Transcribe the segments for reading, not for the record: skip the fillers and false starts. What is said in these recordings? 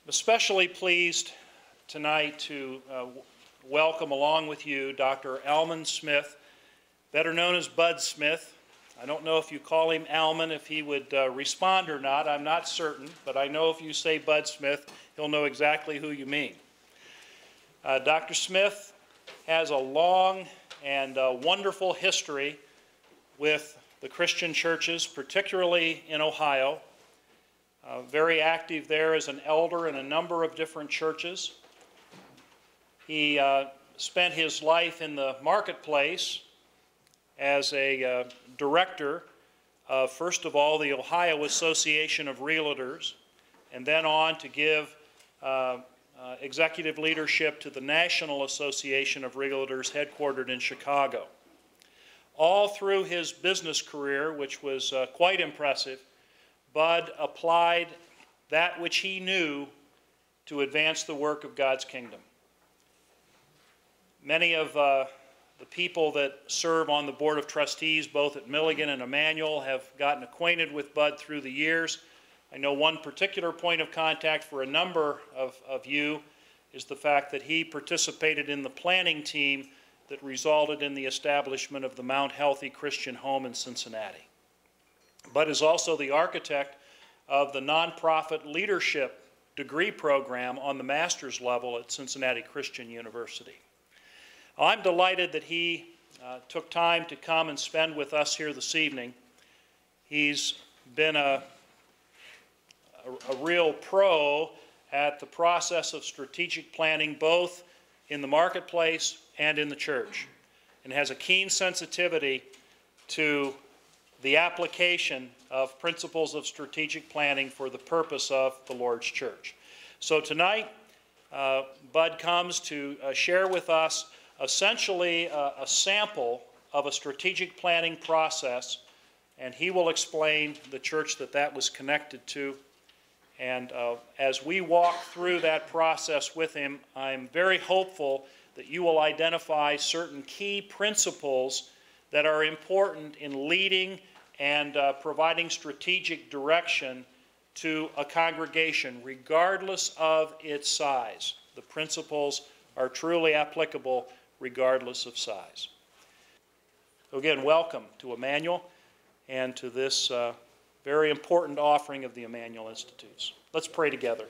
Especially pleased tonight to welcome along with you Dr. Almon Smith, better known as Bud Smith. I don't know if you call him Almon, if he would respond or not. I'm not certain, but I know if you say Bud Smith, he'll know exactly who you mean. Dr. Smith has a long and wonderful history with the Christian churches, particularly in Ohio. Very active there as an elder in a number of different churches. He spent his life in the marketplace as a director of, first of all, the Ohio Association of Realtors, and then on to give executive leadership to the National Association of Realtors headquartered in Chicago. All through his business career, which was quite impressive, Bud applied that which he knew to advance the work of God's kingdom. Many of the people that serve on the Board of Trustees, both at Milligan and Emmanuel, have gotten acquainted with Bud through the years. I know one particular point of contact for a number of you is the fact that he participated in the planning team that resulted in the establishment of the Mount Healthy Christian Home in Cincinnati. Bud is also the architect of the nonprofit leadership degree program on the master's level at Cincinnati Christian University. I'm delighted that he took time to come and spend with us here this evening. He's been a real pro at the process of strategic planning, both in the marketplace and in the church, and has a keen sensitivity to the application of principles of strategic planning for the purpose of the Lord's church. So tonight, Bud comes to share with us essentially a sample of a strategic planning process, and he will explain the church that was connected to. And as we walk through that process with him, I'm very hopeful that you will identify certain key principles that are important in leading and providing strategic direction to a congregation, regardless of its size. The principles are truly applicable regardless of size. So again, welcome to Emmanuel and to this very important offering of the Emmanuel Institutes. Let's pray together.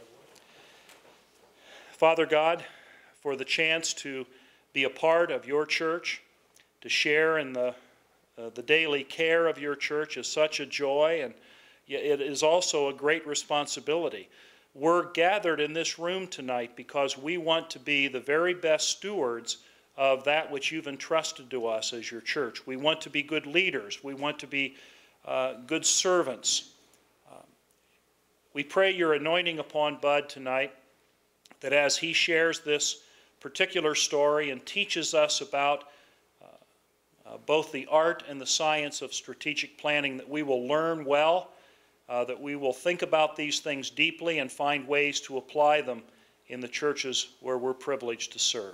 Father God, for the chance to be a part of your church, to share in the daily care of your church is such a joy, and it is also a great responsibility. We're gathered in this room tonight because we want to be the very best stewards of that which you've entrusted to us as your church. We want to be good leaders. We want to be good servants. We pray your anointing upon Bud tonight, that as he shares this particular story and teaches us about both the art and the science of strategic planning, that we will learn well, that we will think about these things deeply and find ways to apply them in the churches where we're privileged to serve.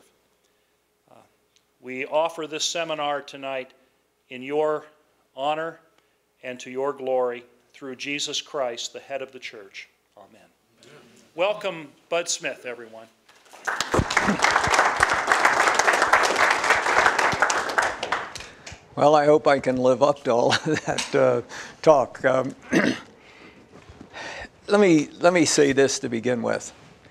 We offer this seminar tonight in your honor and to your glory through Jesus Christ, the head of the church. Amen. Amen. Welcome, Bud Smith, everyone. Well, I hope I can live up to all of that talk. Let me say this to begin with.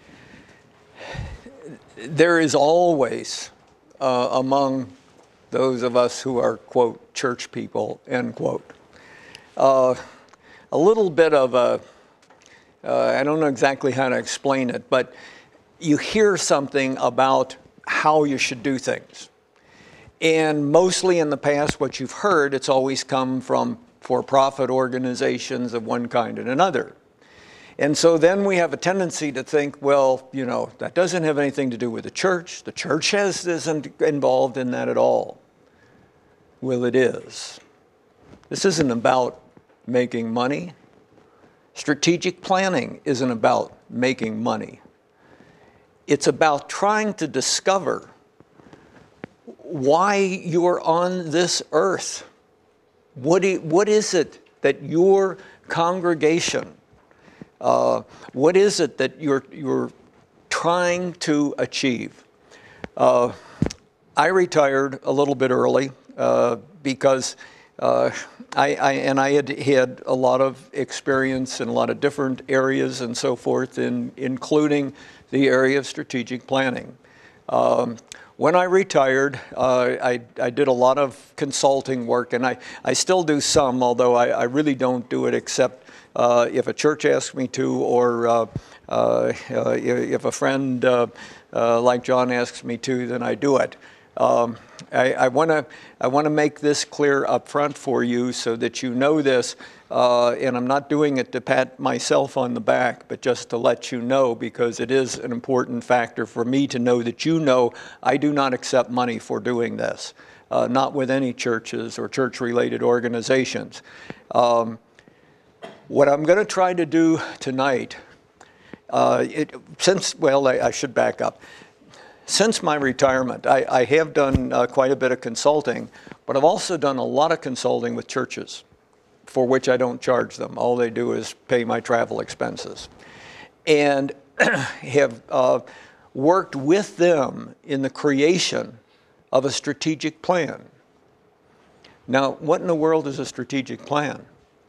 There is always, among those of us who are, quote, church people, end quote, a little bit of a, I don't know exactly how to explain it, but you hear something about how you should do things. And mostly in the past, what you've heard, it's always come from for-profit organizations of one kind and another. And so then we have a tendency to think, well, you know, that doesn't have anything to do with the church. The church isn't involved in that at all. Well, it is. This isn't about making money. Strategic planning isn't about making money. It's about trying to discover why you're on this earth. What is it that your congregation What is it that you're trying to achieve? I retired a little bit early because I had a lot of experience in a lot of different areas and so forth, including the area of strategic planning. When I retired, I did a lot of consulting work, and I still do some, although I really don't do it except if a church asks me to, or if a friend like John asks me to, then I do it. I want to make this clear up front for you so that you know this, and I'm not doing it to pat myself on the back, but just to let you know, because it is an important factor for me to know that you know I do not accept money for doing this, not with any churches or church-related organizations. What I'm going to try to do tonight, I should back up. Since my retirement, I have done quite a bit of consulting, but I've also done a lot of consulting with churches, for which I don't charge them. All they do is pay my travel expenses. And have worked with them in the creation of a strategic plan. Now, what in the world is a strategic plan?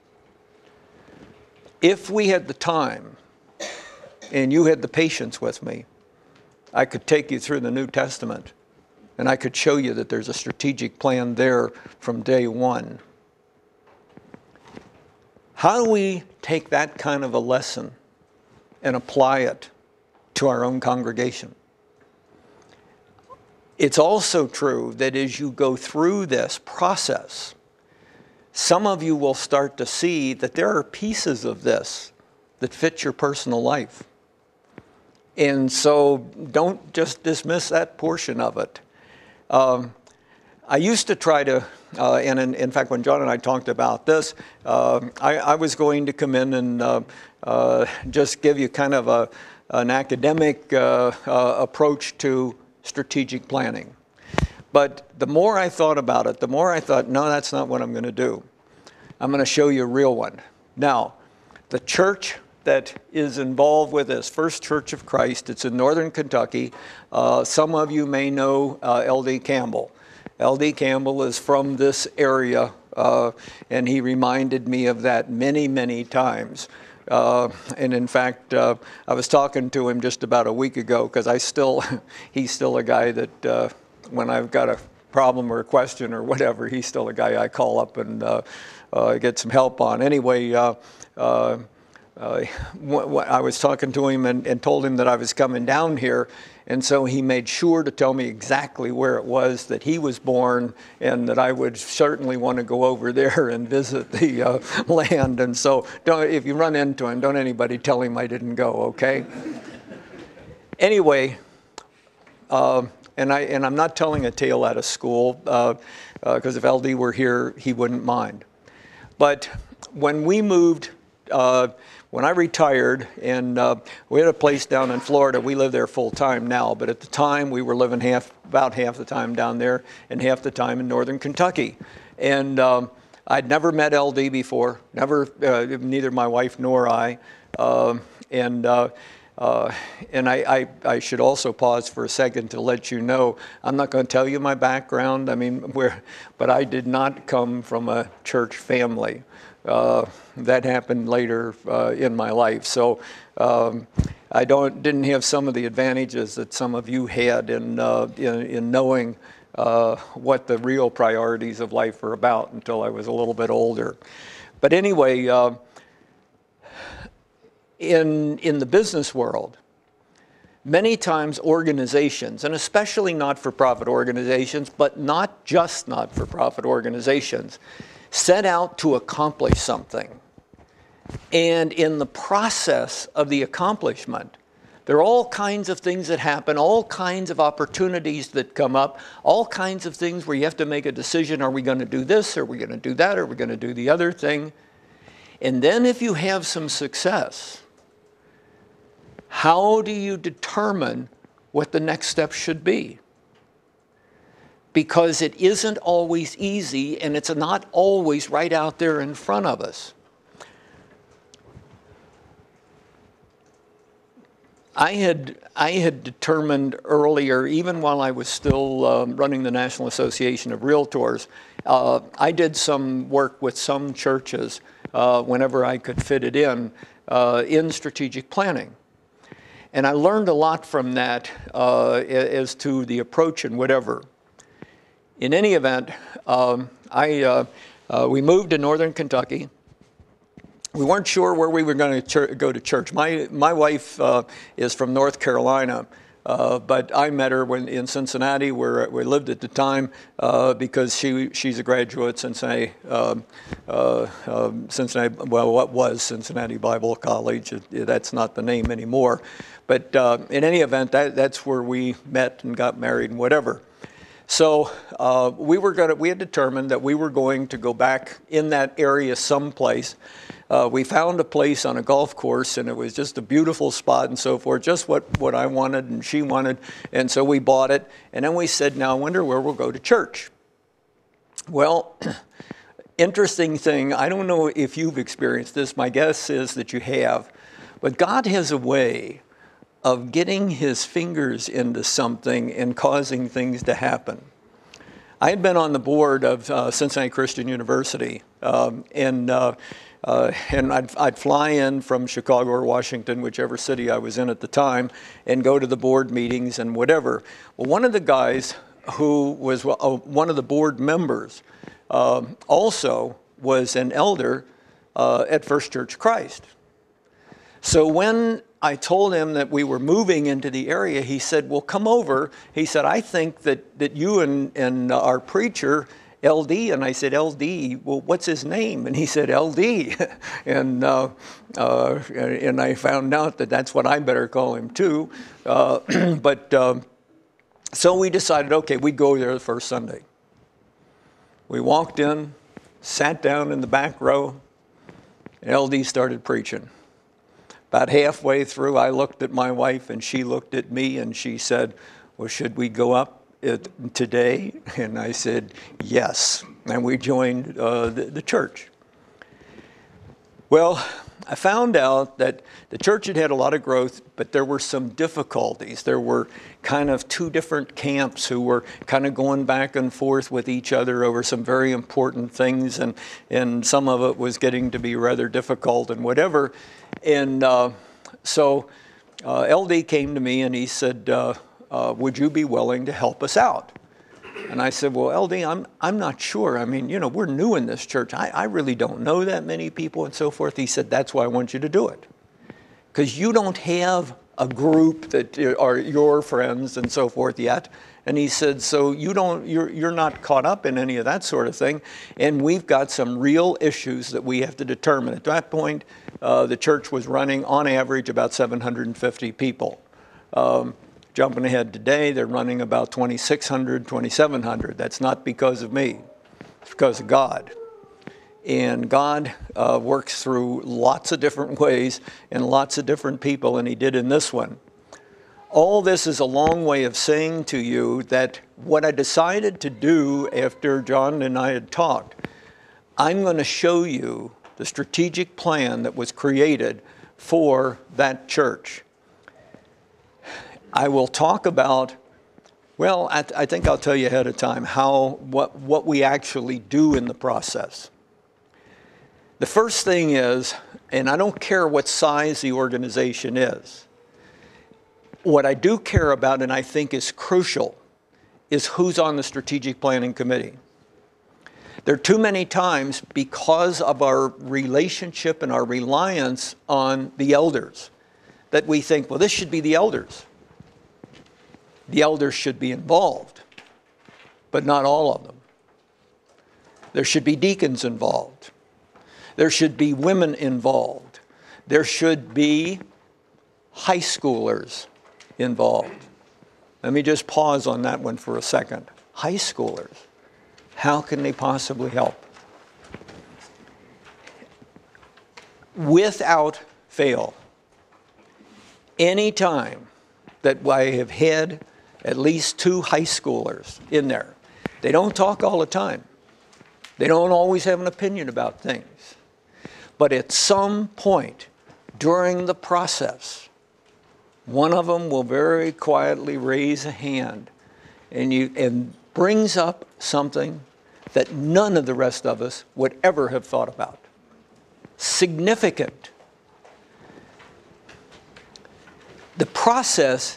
If we had the time, and you had the patience with me, I could take you through the New Testament, and I could show you that there's a strategic plan there from day one. How do we take that kind of a lesson and apply it to our own congregation? It's also true that as you go through this process, some of you will start to see that there are pieces of this that fit your personal life. And so don't just dismiss that portion of it. I used to try to, and in fact, when John and I talked about this, I was going to come in and just give you kind of an academic approach to strategic planning. But the more I thought about it, the more I thought, no, that's not what I'm going to do. I'm going to show you a real one. Now, the church that is involved with this, First Church of Christ, it's in northern Kentucky. Some of you may know L.D. Campbell. L.D. Campbell is from this area, and he reminded me of that many, many times. And in fact, I was talking to him just about a week ago, because he's still a guy that when I've got a problem or a question or whatever, he's still a guy I call up and get some help on. Anyway, I was talking to him and told him that I was coming down here, and so he made sure to tell me exactly where it was that he was born, and that I would certainly want to go over there and visit the land. And so if you run into him, don't anybody tell him I didn't go, okay? Anyway, and I'm not telling a tale out of school, because if LD were here, he wouldn't mind. But when we moved, when I retired, and we had a place down in Florida. We live there full time now, but at the time we were living about half the time down there and half the time in northern Kentucky. And I'd never met LD before, neither my wife nor I. And I should also pause for a second to let you know, I'm not going to tell you my background. I mean, but I did not come from a church family. That happened later in my life. So I didn't have some of the advantages that some of you had in knowing what the real priorities of life are about until I was a little bit older. But anyway, in the business world, many times organizations, and especially not-for-profit organizations, but not just not-for-profit organizations, set out to accomplish something. And in the process of the accomplishment, there are all kinds of things that happen, all kinds of opportunities that come up, all kinds of things where you have to make a decision. Are we going to do this? Are we going to do that? Are we going to do the other thing? And then if you have some success, how do you determine what the next step should be? Because it isn't always easy, and it's not always right out there in front of us. I had determined earlier, even while I was still running the National Association of Realtors, I did some work with some churches whenever I could fit it in strategic planning. And I learned a lot from that as to the approach and whatever. In any event, we moved to northern Kentucky. We weren't sure where we were going to go to church. My wife is from North Carolina, but I met her in Cincinnati, where we lived at the time, because she's a graduate at Cincinnati, well, what was Cincinnati Bible College. That's not the name anymore. But in any event, that's where we met and got married and whatever. So we had determined that we were going to go back in that area someplace. We found a place on a golf course, and it was just a beautiful spot and so forth, just what I wanted and she wanted. And so we bought it. And then we said, now I wonder where we'll go to church. Well, interesting thing, I don't know if you've experienced this. My guess is that you have. But God has a way of getting his fingers into something and causing things to happen. I had been on the board of Cincinnati Christian University, and I'd fly in from Chicago or Washington, whichever city I was in at the time, and go to the board meetings and whatever. Well, one of the guys who was one of the board members also was an elder at First Church of Christ. So when I told him that we were moving into the area, he said, well, come over. He said, I think that you and our preacher, LD, and I said, LD, well, what's his name? And he said, LD. And I found out that that's what I better call him too. So we decided, okay, we'd go there the first Sunday. We walked in, sat down in the back row, and LD started preaching. About halfway through, I looked at my wife, and she looked at me, and she said, well, should we go up today? And I said, yes. And we joined the church. Well, I found out that the church had a lot of growth, but there were some difficulties. There were kind of two different camps who were kind of going back and forth with each other over some very important things, and some of it was getting to be rather difficult and whatever. And so LD came to me and he said, would you be willing to help us out? And I said, well, LD, I'm not sure. I mean, we're new in this church. I really don't know that many people and so forth. He said, that's why I want you to do it. Because you don't have a group that are your friends and so forth yet. And he said, so you're not caught up in any of that sort of thing. And we've got some real issues that we have to determine. At that point, the church was running on average about 750 people. Jumping ahead today, they're running about 2,600, 2,700. That's not because of me. It's because of God. And God works through lots of different ways and lots of different people, and he did in this one. All this is a long way of saying to you that what I decided to do after John and I had talked, I'm going to show you the strategic plan that was created for that church. I will talk about, well, I think I'll tell you ahead of time what we actually do in the process. The first thing is, and I don't care what size the organization is, what I do care about and I think is crucial is who's on the strategic planning committee. There are too many times, because of our relationship and our reliance on the elders, that we think, well, this should be the elders. The elders should be involved, but not all of them. There should be deacons involved. There should be women involved. There should be high schoolers involved. Let me just pause on that one for a second. High schoolers, how can they possibly help? Without fail, any time that I have had at least 2 high schoolers in there, they don't talk all the time. They don't always have an opinion about things. But at some point during the process, one of them will very quietly raise a hand and brings up something that none of the rest of us would ever have thought about. Significant. The process,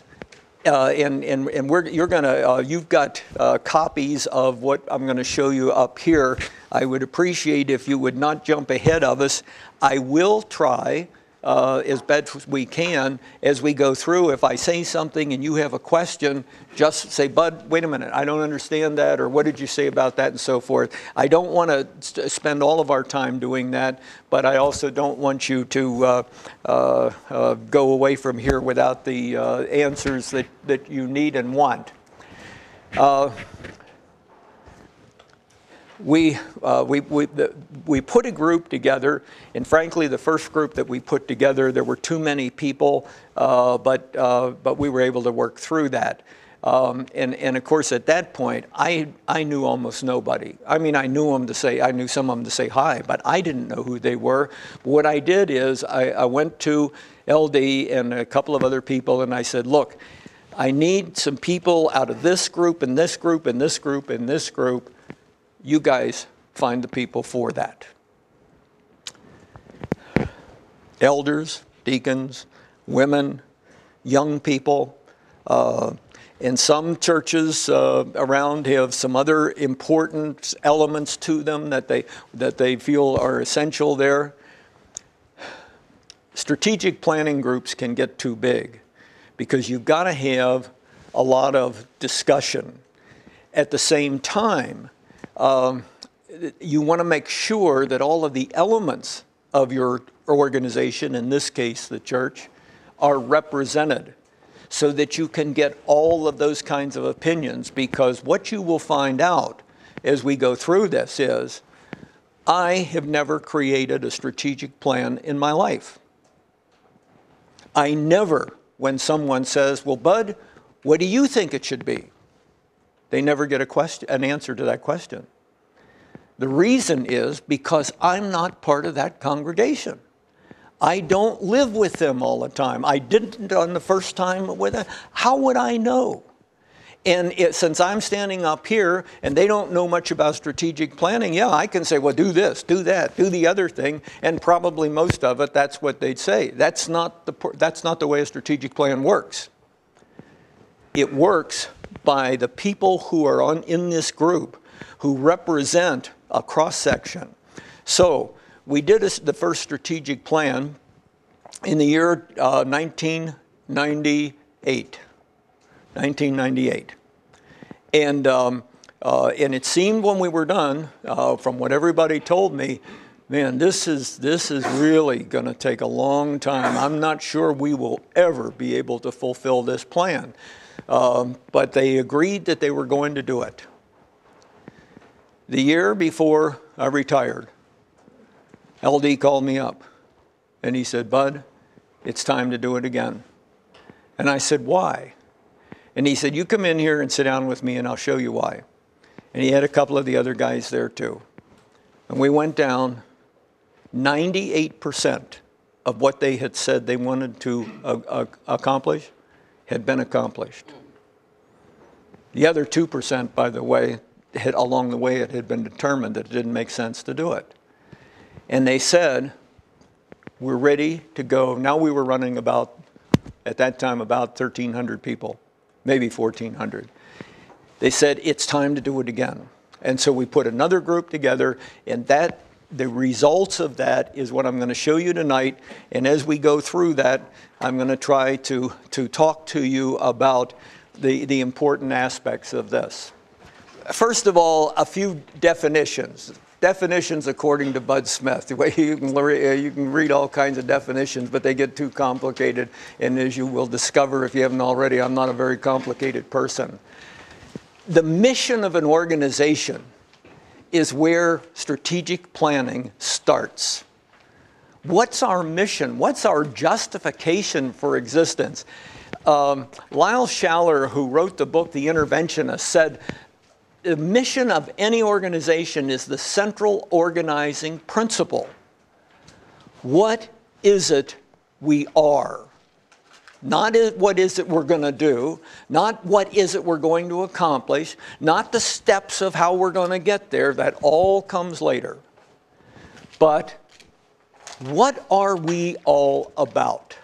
you've got copies of what I'm going to show you up here. I would appreciate if you would not jump ahead of us. I will try as best as we can as we go through. If I say something and you have a question, just say, Bud, wait a minute, I don't understand that, or what did you say about that, and so forth. I don't want to spend all of our time doing that, but I also don't want you to go away from here without the answers that you need and want. We put a group together, and frankly, the first group that we put together, there were too many people, but we were able to work through that. And of course, at that point, I knew almost nobody. I mean, I knew some of them to say hi, but I didn't know who they were. What I did is I went to LD and a couple of other people, and I said, look, I need some people out of this group and this group and this group and this group. You guys find the people for that. Elders, deacons, women, young people. And some churches around have some other important elements to them that they feel are essential there. Strategic planning groups can get too big because you've got to have a lot of discussion. At the same time, you want to make sure that all of the elements of your organization, in this case the church, are represented so that you can get all of those kinds of opinions, because what you will find out as we go through this is I have never created a strategic plan in my life. I never, when someone says, well, Bud, what do you think it should be? They never get an answer to that question. The reason is because I'm not part of that congregation. I don't live with them all the time. I didn't on the first time with them. How would I know? And since I'm standing up here and they don't know much about strategic planning, yeah, I can say, well, do this, do that, do the other thing, and probably most of it, that's what they'd say. That's not the way a strategic plan works. It works by the people who are in this group who represent a cross-section. So we did the first strategic plan in the year 1998. And it seemed when we were done, from what everybody told me, man, this is really going to take a long time. I'm not sure we will ever be able to fulfill this plan. But they agreed that they were going to do it. The year before I retired, LD called me up and he said, Bud, it's time to do it again. And I said, why? And he said, you come in here and sit down with me and I'll show you why. And he had a couple of the other guys there too. And we went down. 98% of what they had said they wanted to accomplish had been accomplished. The other 2%, by the way, along the way it had been determined that it didn't make sense to do it. And they said, we're ready to go. Now we were running at that time, about 1,300 people, maybe 1,400. They said, it's time to do it again. And so we put another group together, and the results of that is what I'm going to show you tonight. And as we go through that, I'm going to try to talk to you about the important aspects of this. First of all, a few definitions. Definitions according to Bud Smith. The way you can read all kinds of definitions, but they get too complicated. And as you will discover if you haven't already, I'm not a very complicated person. The mission of an organization is where strategic planning starts. What's our mission? What's our justification for existence? Lyle Schaller, who wrote the book The Interventionist, said, the mission of any organization is the central organizing principle. What is it we are? Not what is it we're going to do, not what is it we're going to accomplish, not the steps of how we're going to get there. That all comes later. But what are we all about?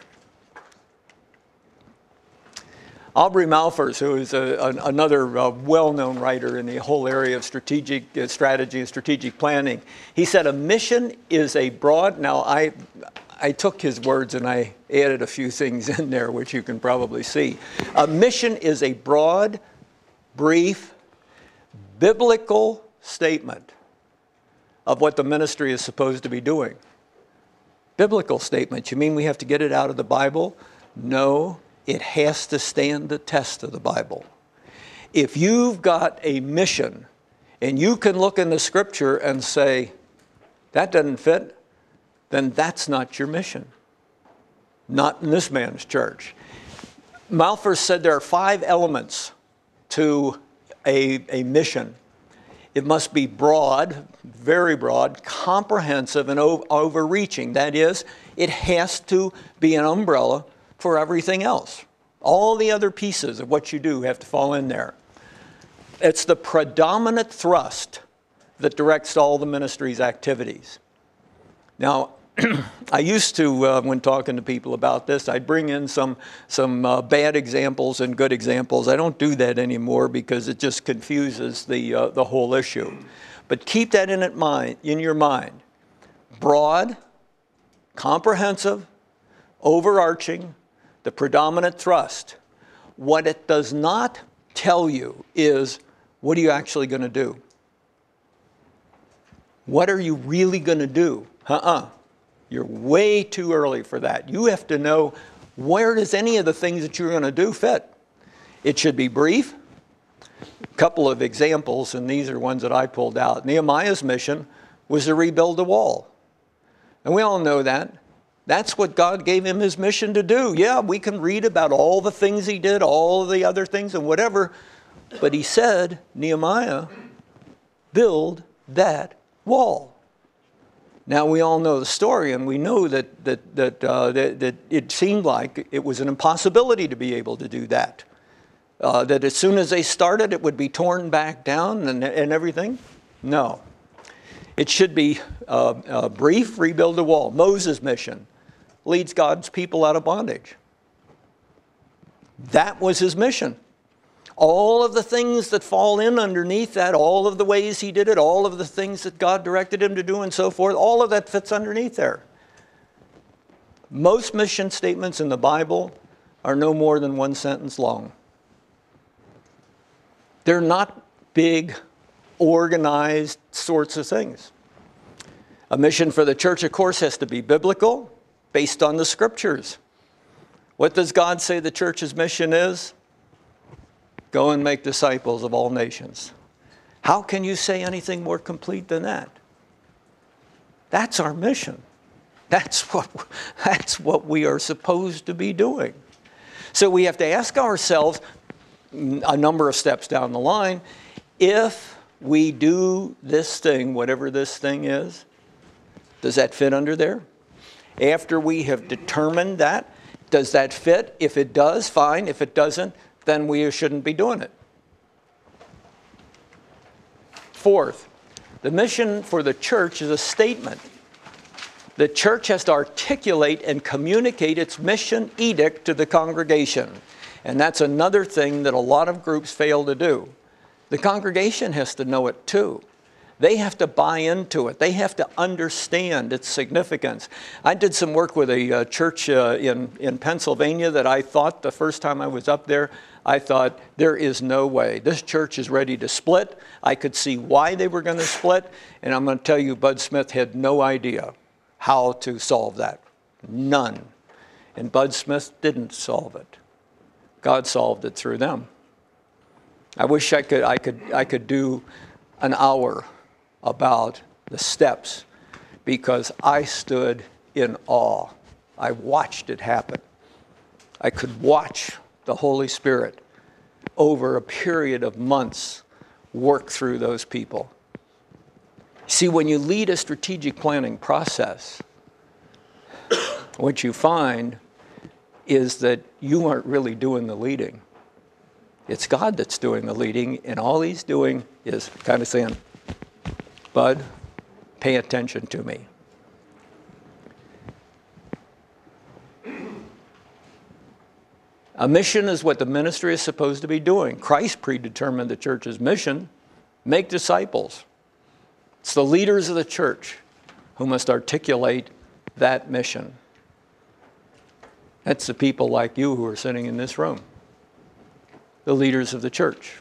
Aubrey Malphurs, who is another well-known writer in the whole area of strategic strategy and strategic planning, he said a mission is a broad, now I took his words and I added a few things in there, which you can probably see. A mission is a broad, brief, biblical statement of what the ministry is supposed to be doing. Biblical statement. You mean we have to get it out of the Bible? No, it has to stand the test of the Bible. If you've got a mission and you can look in the scripture and say, that doesn't fit, then that's not your mission. Not in this man's church. Malphurs said there are 5 elements to a mission. It must be broad, very broad, comprehensive, and overreaching. That is, it has to be an umbrella for everything else. All the other pieces of what you do have to fall in there. It's the predominant thrust that directs all the ministry's activities. Now, I used to, when talking to people about this, I'd bring in some bad examples and good examples. I don't do that anymore because it just confuses the whole issue. But keep that in your mind. Broad, comprehensive, overarching, the predominant thrust. What it does not tell you is, what are you actually going to do? What are you really going to do? You're way too early for that. You have to know, where does any of the things that you're going to do fit? It should be brief. A couple of examples, and these are ones that I pulled out. Nehemiah's mission was to rebuild the wall. And we all know that. That's what God gave him his mission to do. Yeah, we can read about all the things he did, all the other things and whatever. But he said, Nehemiah, build that wall. Now, we all know the story, and we know that it seemed like it was an impossibility to be able to do that. That as soon as they started, it would be torn back down and everything. No. It should be brief, rebuild the wall. Moses' mission leads God's people out of bondage. That was his mission. All of the things that fall in underneath that, all of the ways he did it, all of the things that God directed him to do and so forth, all of that fits underneath there. Most mission statements in the Bible are no more than 1 sentence long. They're not big, organized sorts of things. A mission for the church, of course, has to be biblical, based on the scriptures. What does God say the church's mission is? Go and make disciples of all nations. How can you say anything more complete than that? That's our mission. That's what we are supposed to be doing. So we have to ask ourselves, a number of steps down the line, if we do this thing, whatever this thing is, does that fit under there? After we have determined that, does that fit? If it does, fine. If it doesn't, then we shouldn't be doing it. Fourth, the mission for the church is a statement. The church has to articulate and communicate its mission edict to the congregation. And that's another thing that a lot of groups fail to do. The congregation has to know it too. They have to buy into it. They have to understand its significance. I did some work with a church in Pennsylvania that I thought, the first time I was up there, I thought, there is no way. This church is ready to split. I could see why they were going to split. And I'm going to tell you, Bud Smith had no idea how to solve that. None. And Bud Smith didn't solve it. God solved it through them. I wish I could do an hour about the steps, because I stood in awe. I watched it happen. I could watch the Holy Spirit over a period of months work through those people. See, when you lead a strategic planning process, what you find is that you aren't really doing the leading. It's God that's doing the leading, and all he's doing is kind of saying, Bud, pay attention to me. A mission is what the ministry is supposed to be doing. Christ predetermined the church's mission: make disciples. It's the leaders of the church who must articulate that mission. That's the people like you who are sitting in this room, the leaders of the church.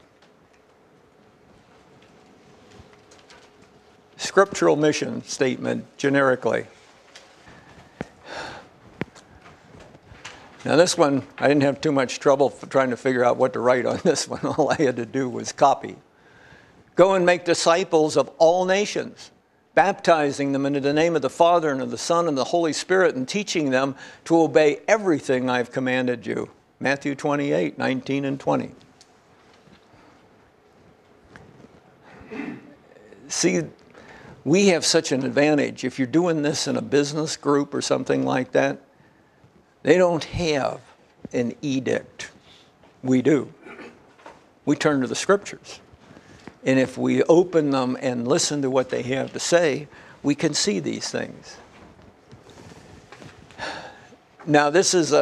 Scriptural mission statement, generically. Now this one, I didn't have too much trouble trying to figure out what to write on this one. All I had to do was copy. Go and make disciples of all nations, baptizing them into the name of the Father and of the Son and the Holy Spirit, and teaching them to obey everything I've commanded you. Matthew 28, 19 and 20. See, we have such an advantage. If you're doing this in a business group or something like that, they don't have an edict. We do. We turn to the scriptures. And if we open them and listen to what they have to say, we can see these things. Now, this is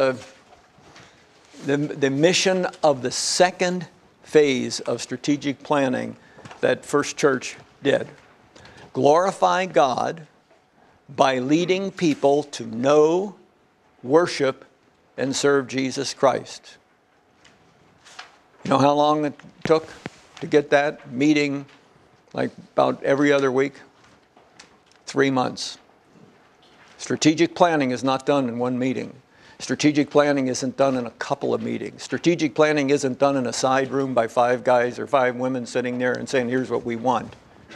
the mission of the second phase of strategic planning that First Church did. Glorify God by leading people to know, worship, and serve Jesus Christ. You know how long it took to get that meeting, like about every other week? 3 months. Strategic planning is not done in one meeting. Strategic planning isn't done in a couple of meetings. Strategic planning isn't done in a side room by 5 guys or 5 women sitting there and saying, here's what we want.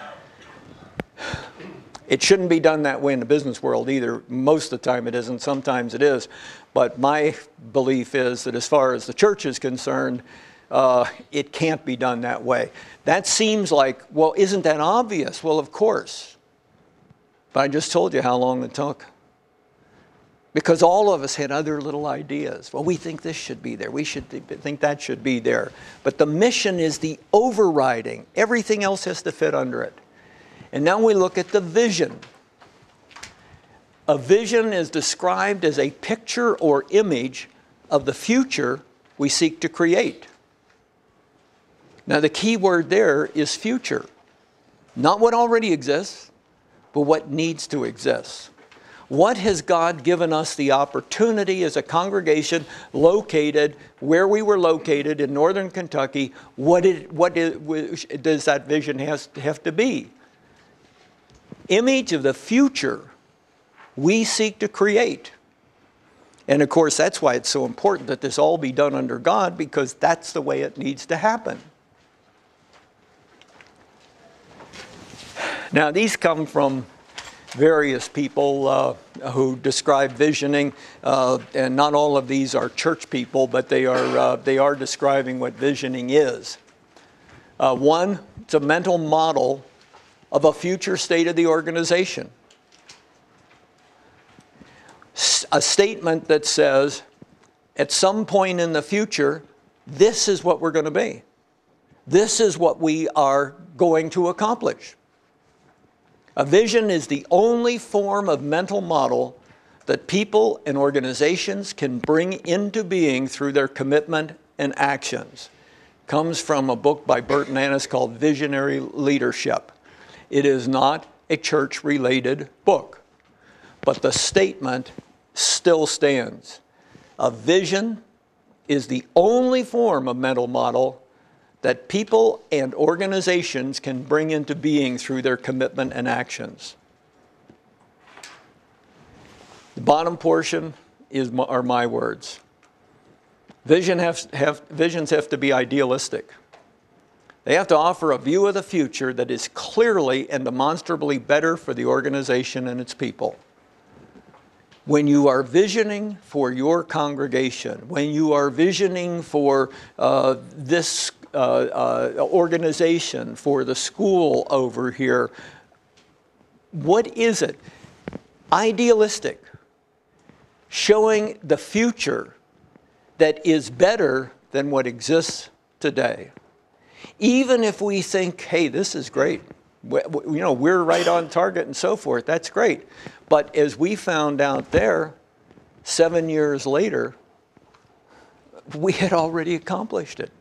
It shouldn't be done that way in the business world either. Most of the time it isn't, sometimes it is. But my belief is that as far as the church is concerned, it can't be done that way. That seems like, well, isn't that obvious? Well, of course. But I just told you how long it took. Because all of us had other little ideas. Well, we think this should be there. We should think that should be there. But the mission is the overriding. Everything else has to fit under it. And now we look at the vision. A vision is described as a picture or image of the future we seek to create. Now the key word there is future. Not what already exists, but what needs to exist. What has God given us the opportunity as a congregation located where we were located in northern Kentucky? What does that vision have to be? Image of the future we seek to create. And of course, that's why it's so important that this all be done under God, because that's the way it needs to happen. Now, these come from various people who describe visioning, and not all of these are church people, but they are describing what visioning is. One, it's a mental model of a future state of the organization. A statement that says, at some point in the future, this is what we're going to be. This is what we are going to accomplish. A vision is the only form of mental model that people and organizations can bring into being through their commitment and actions. It comes from a book by Burton Annis called Visionary Leadership. It is not a church-related book, but the statement still stands. A vision is the only form of mental model that people and organizations can bring into being through their commitment and actions. The bottom portion are my words. Visions have to be idealistic. They have to offer a view of the future that is clearly and demonstrably better for the organization and its people. When you are visioning for your congregation, when you are visioning for this organization, for the school over here, what is it? Idealistic, showing the future that is better than what exists today. Even if we think, hey, this is great, we're right on target and so forth, that's great. But as we found out there, 7 years later, we had already accomplished it.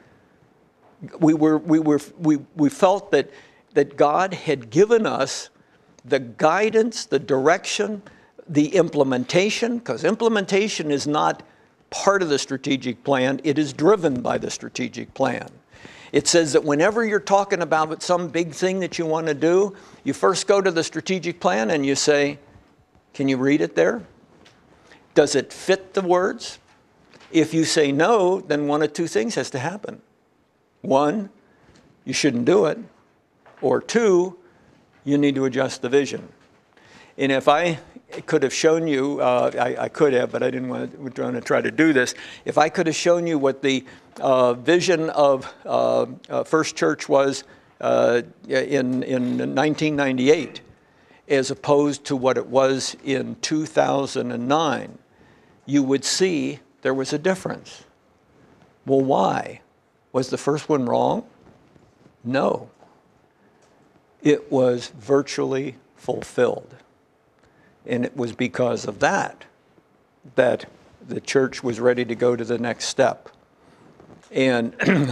We felt that God had given us the guidance, the direction, the implementation, because implementation is not part of the strategic plan, it is driven by the strategic plan. It says that whenever you're talking about some big thing that you want to do, you first go to the strategic plan and you say, can you read it there? Does it fit the words? If you say no, then one of two things has to happen. One, you shouldn't do it. Or two, you need to adjust the vision. And if I could have shown you, I could have, but I didn't want to try to do this. If I could have shown you what the vision of First Church was in 1998, as opposed to what it was in 2009, you would see there was a difference. Well, why? Was the first one wrong? No. It was virtually fulfilled. And it was because of that the church was ready to go to the next step. And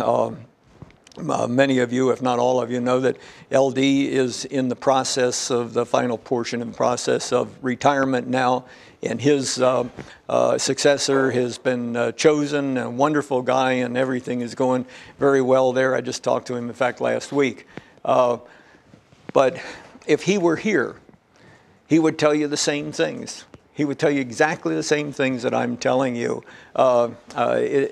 many of you, if not all of you, know that LD is in the process of the final portion of the process of retirement now. And his successor has been chosen, a wonderful guy, and everything is going very well there. I just talked to him, in fact, last week. But if he were here, he would tell you the same things. He would tell you exactly the same things that I'm telling you. The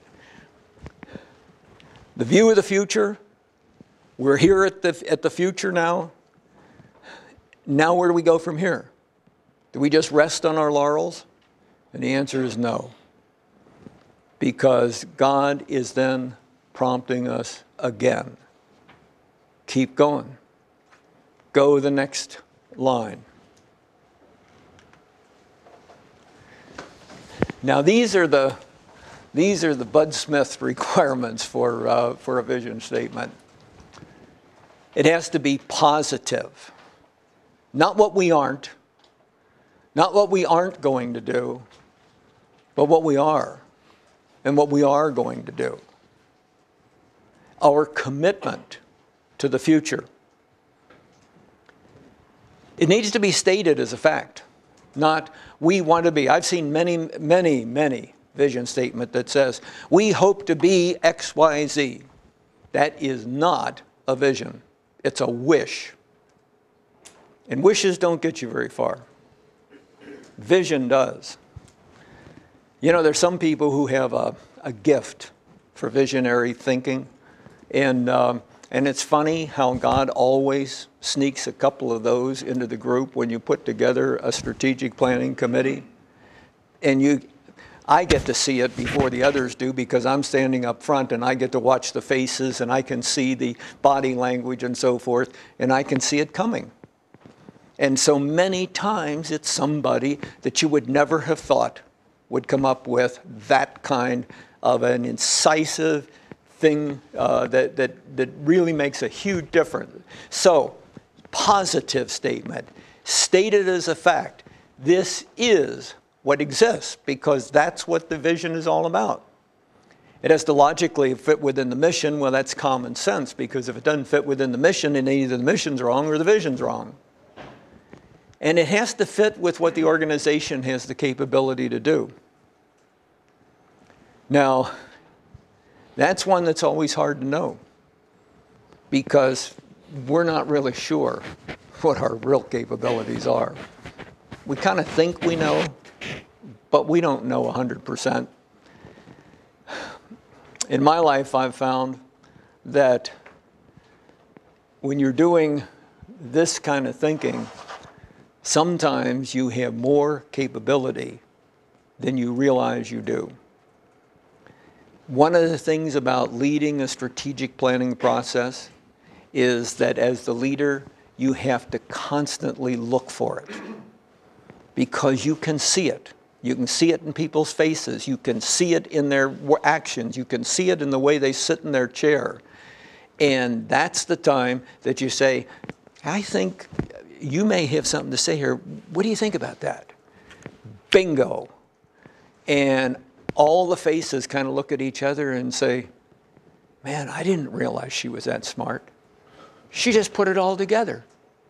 view of the future, we're here at the future now. Now where do we go from here? Do we just rest on our laurels? And the answer is no. Because God is then prompting us again. Keep going. Go the next line. Now these are the Bud Smith requirements for a vision statement. It has to be positive. Not what we aren't. Not what we aren't going to do, but what we are and what we are going to do. Our commitment to the future. It needs to be stated as a fact, not we want to be. I've seen many vision statement that says, we hope to be X, Y, Z. That is not a vision. It's a wish. And wishes don't get you very far. Vision does. You know, there's some people who have a gift for visionary thinking. And it's funny how God always sneaks a couple of those into the group when you put together a strategic planning committee. And I get to see it before the others do because I'm standing up front and I get to watch the faces and I can see the body language and so forth, and I can see it coming. And so many times it's somebody that you would never have thought would come up with that kind of an incisive thing that really makes a huge difference. So, positive statement, stated as a fact, this is what exists because that's what the vision is all about. It has to logically fit within the mission. Well, that's common sense because if it doesn't fit within the mission, then either the mission's wrong or the vision's wrong. And it has to fit with what the organization has the capability to do. Now, that's one that's always hard to know because we're not really sure what our real capabilities are. We kind of think we know, but we don't know 100%. In my life, I've found that when you're doing this kind of thinking, sometimes you have more capability than you realize you do. One of the things about leading a strategic planning process is that as the leader, you have to constantly look for it because you can see it. You can see it in people's faces. You can see it in their actions. You can see it in the way they sit in their chair. And that's the time that you say, I think you may have something to say here. What do you think about that? Bingo. And all the faces kind of look at each other and say, man, I didn't realize she was that smart. She just put it all together.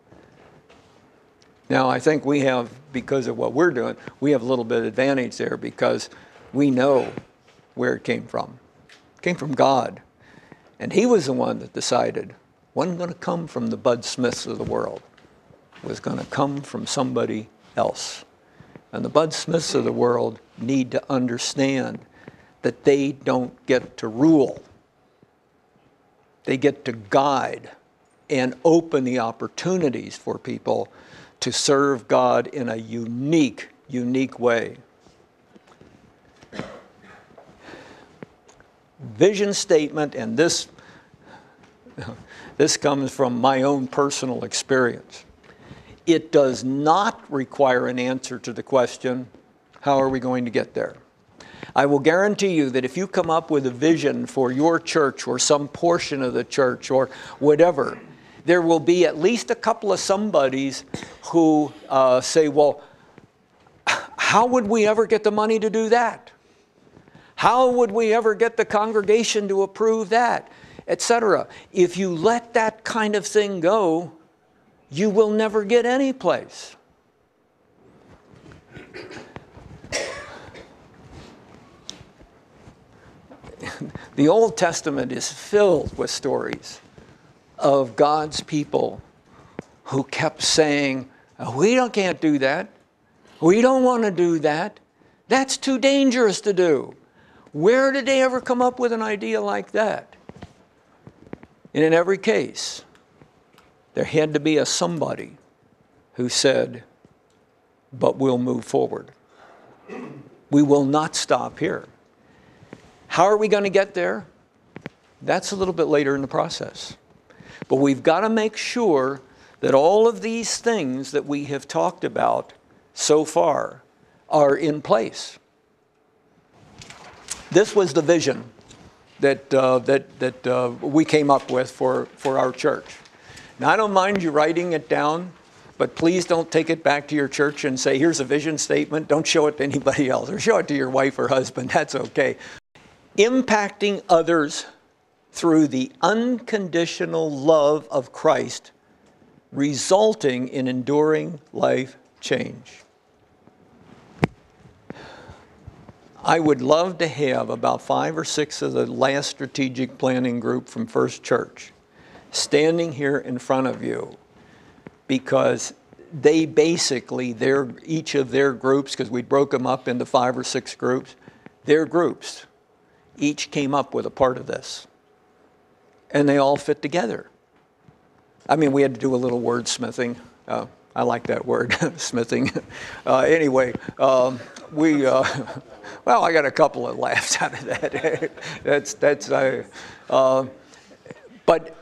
Now, I think we have, because of what we're doing, we have a little bit of advantage there because we know where it came from. It came from God. And he was the one that decided, wasn't going to come from the Bud Smiths of the world. It was going to come from somebody else. And the Bud Smiths of the world need to understand that they don't get to rule. They get to guide and open the opportunities for people to serve God in a unique, unique way. Vision statement, and this comes from my own personal experience. It does not require an answer to the question, how are we going to get there? I will guarantee you that if you come up with a vision for your church or some portion of the church or whatever, there will be at least a couple of somebodies who say, well, how would we ever get the money to do that? How would we ever get the congregation to approve that? Etc. If you let that kind of thing go, you will never get any place. The Old Testament is filled with stories of God's people who kept saying, we can't do that. We don't want to do that. That's too dangerous to do. Where did they ever come up with an idea like that? And in every case, there had to be a somebody who said, but we'll move forward. We will not stop here. How are we going to get there? That's a little bit later in the process. But we've got to make sure that all of these things that we have talked about so far are in place. This was the vision that we came up with for our church. Now, I don't mind you writing it down, but please don't take it back to your church and say, here's a vision statement. Don't show it to anybody else, or show it to your wife or husband. That's okay. Impacting others through the unconditional love of Christ, resulting in enduring life change. I would love to have about 5 or 6 of the last strategic planning group from First Church standing here in front of you, because they basically, each of their groups, because we broke them up into 5 or 6 groups, their groups each came up with a part of this. And they all fit together. I mean, we had to do a little wordsmithing. I like that word, smithing. Anyway, well, I got a couple of laughs out of that. But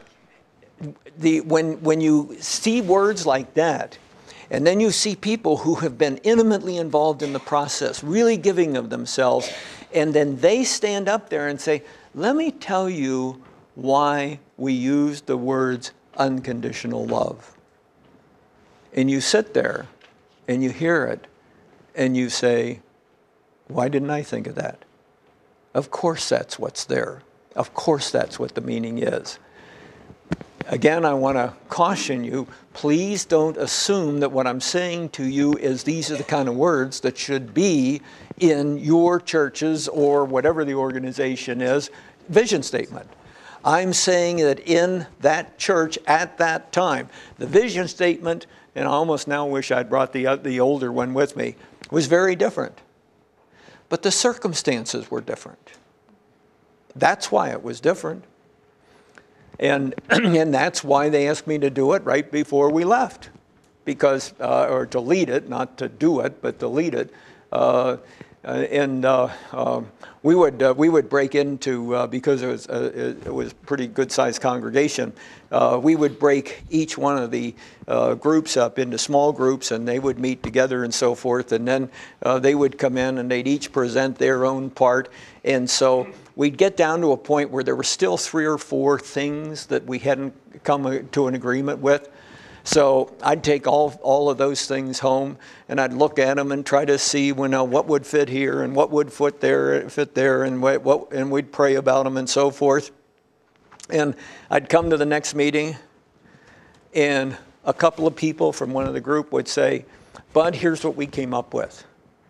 when you see words like that, and then you see people who have been intimately involved in the process, really giving of themselves, and then they stand up there and say, let me tell you why we use the words unconditional love. And you sit there and you hear it and you say, why didn't I think of that? Of course that's what's there. Of course that's what the meaning is. Again, I want to caution you, please don't assume that what I'm saying to you is these are the kind of words that should be in your churches or whatever the organization is, vision statement. I'm saying that in that church at that time, the vision statement, and I almost now wish I'd brought the older one with me, was very different. But the circumstances were different. That's why it was different. And that's why they asked me to do it right before we left. Because, or to lead it, not to do it, but to lead it. we would break into, because it was a pretty good sized congregation, we would break each one of the groups up into small groups, and they would meet together and so forth, and then they would come in and they'd each present their own part. And so we'd get down to a point where there were still 3 or 4 things that we hadn't come to an agreement with. So I'd take all of those things home, and I'd look at them and try to see what would fit here and what would fit there, and and we'd pray about them and so forth. And I'd come to the next meeting, and a couple of people from one of the group would say, "Bud, here's what we came up with."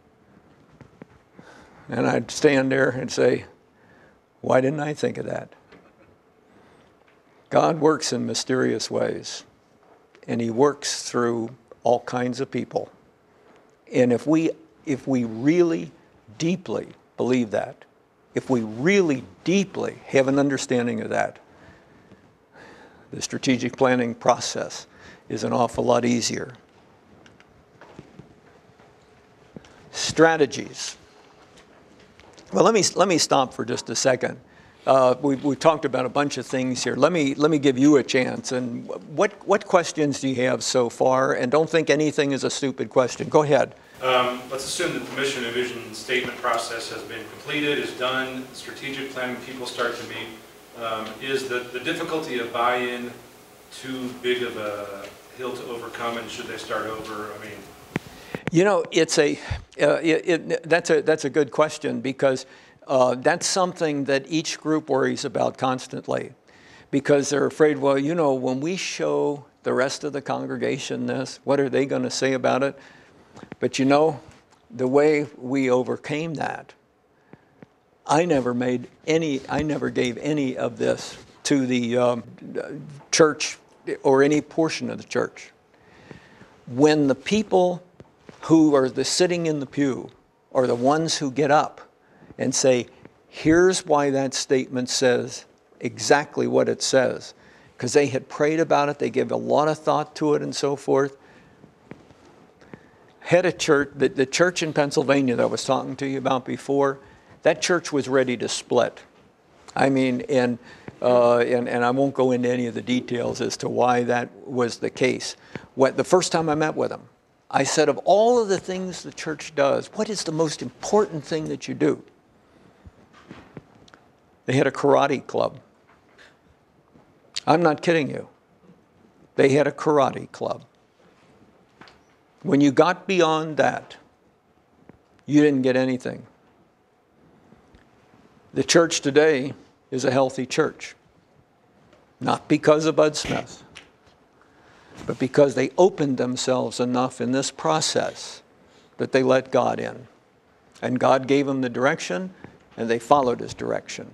And I'd stand there and say, "Why didn't I think of that?" God works in mysterious ways. And he works through all kinds of people. And if we really deeply believe that, if we really deeply have an understanding of that, the strategic planning process is an awful lot easier. Strategies. Well, let me stop for just a second. We've talked about a bunch of things here. Let me give you a chance. And what questions do you have so far? And don't think anything is a stupid question. Go ahead. Let's assume that the mission and vision statement process has been completed, is done, strategic planning people start to meet. Is the difficulty of buy-in too big of a hill to overcome, and should they start over? I mean, you know, that's a good question, because that's something that each group worries about constantly, because they're afraid, well, when we show the rest of the congregation this, what are they going to say about it? But the way we overcame that, I never gave any of this to the church or any portion of the church. When the people who are sitting in the pew are the ones who get up and say, here's why that statement says exactly what it says, because they had prayed about it, they gave a lot of thought to it and so forth. Head of church, the church in Pennsylvania that I was talking to you about before, that church was ready to split. I mean, and I won't go into any of the details as to why that was the case. The first time I met with them, I said, of all of the things the church does, what is the most important thing that you do? They had a karate club. I'm not kidding you. They had a karate club. When you got beyond that, you didn't get anything. The church today is a healthy church. Not because of Bud Smith, but because they opened themselves enough in this process that they let God in. And God gave them the direction, and they followed his direction.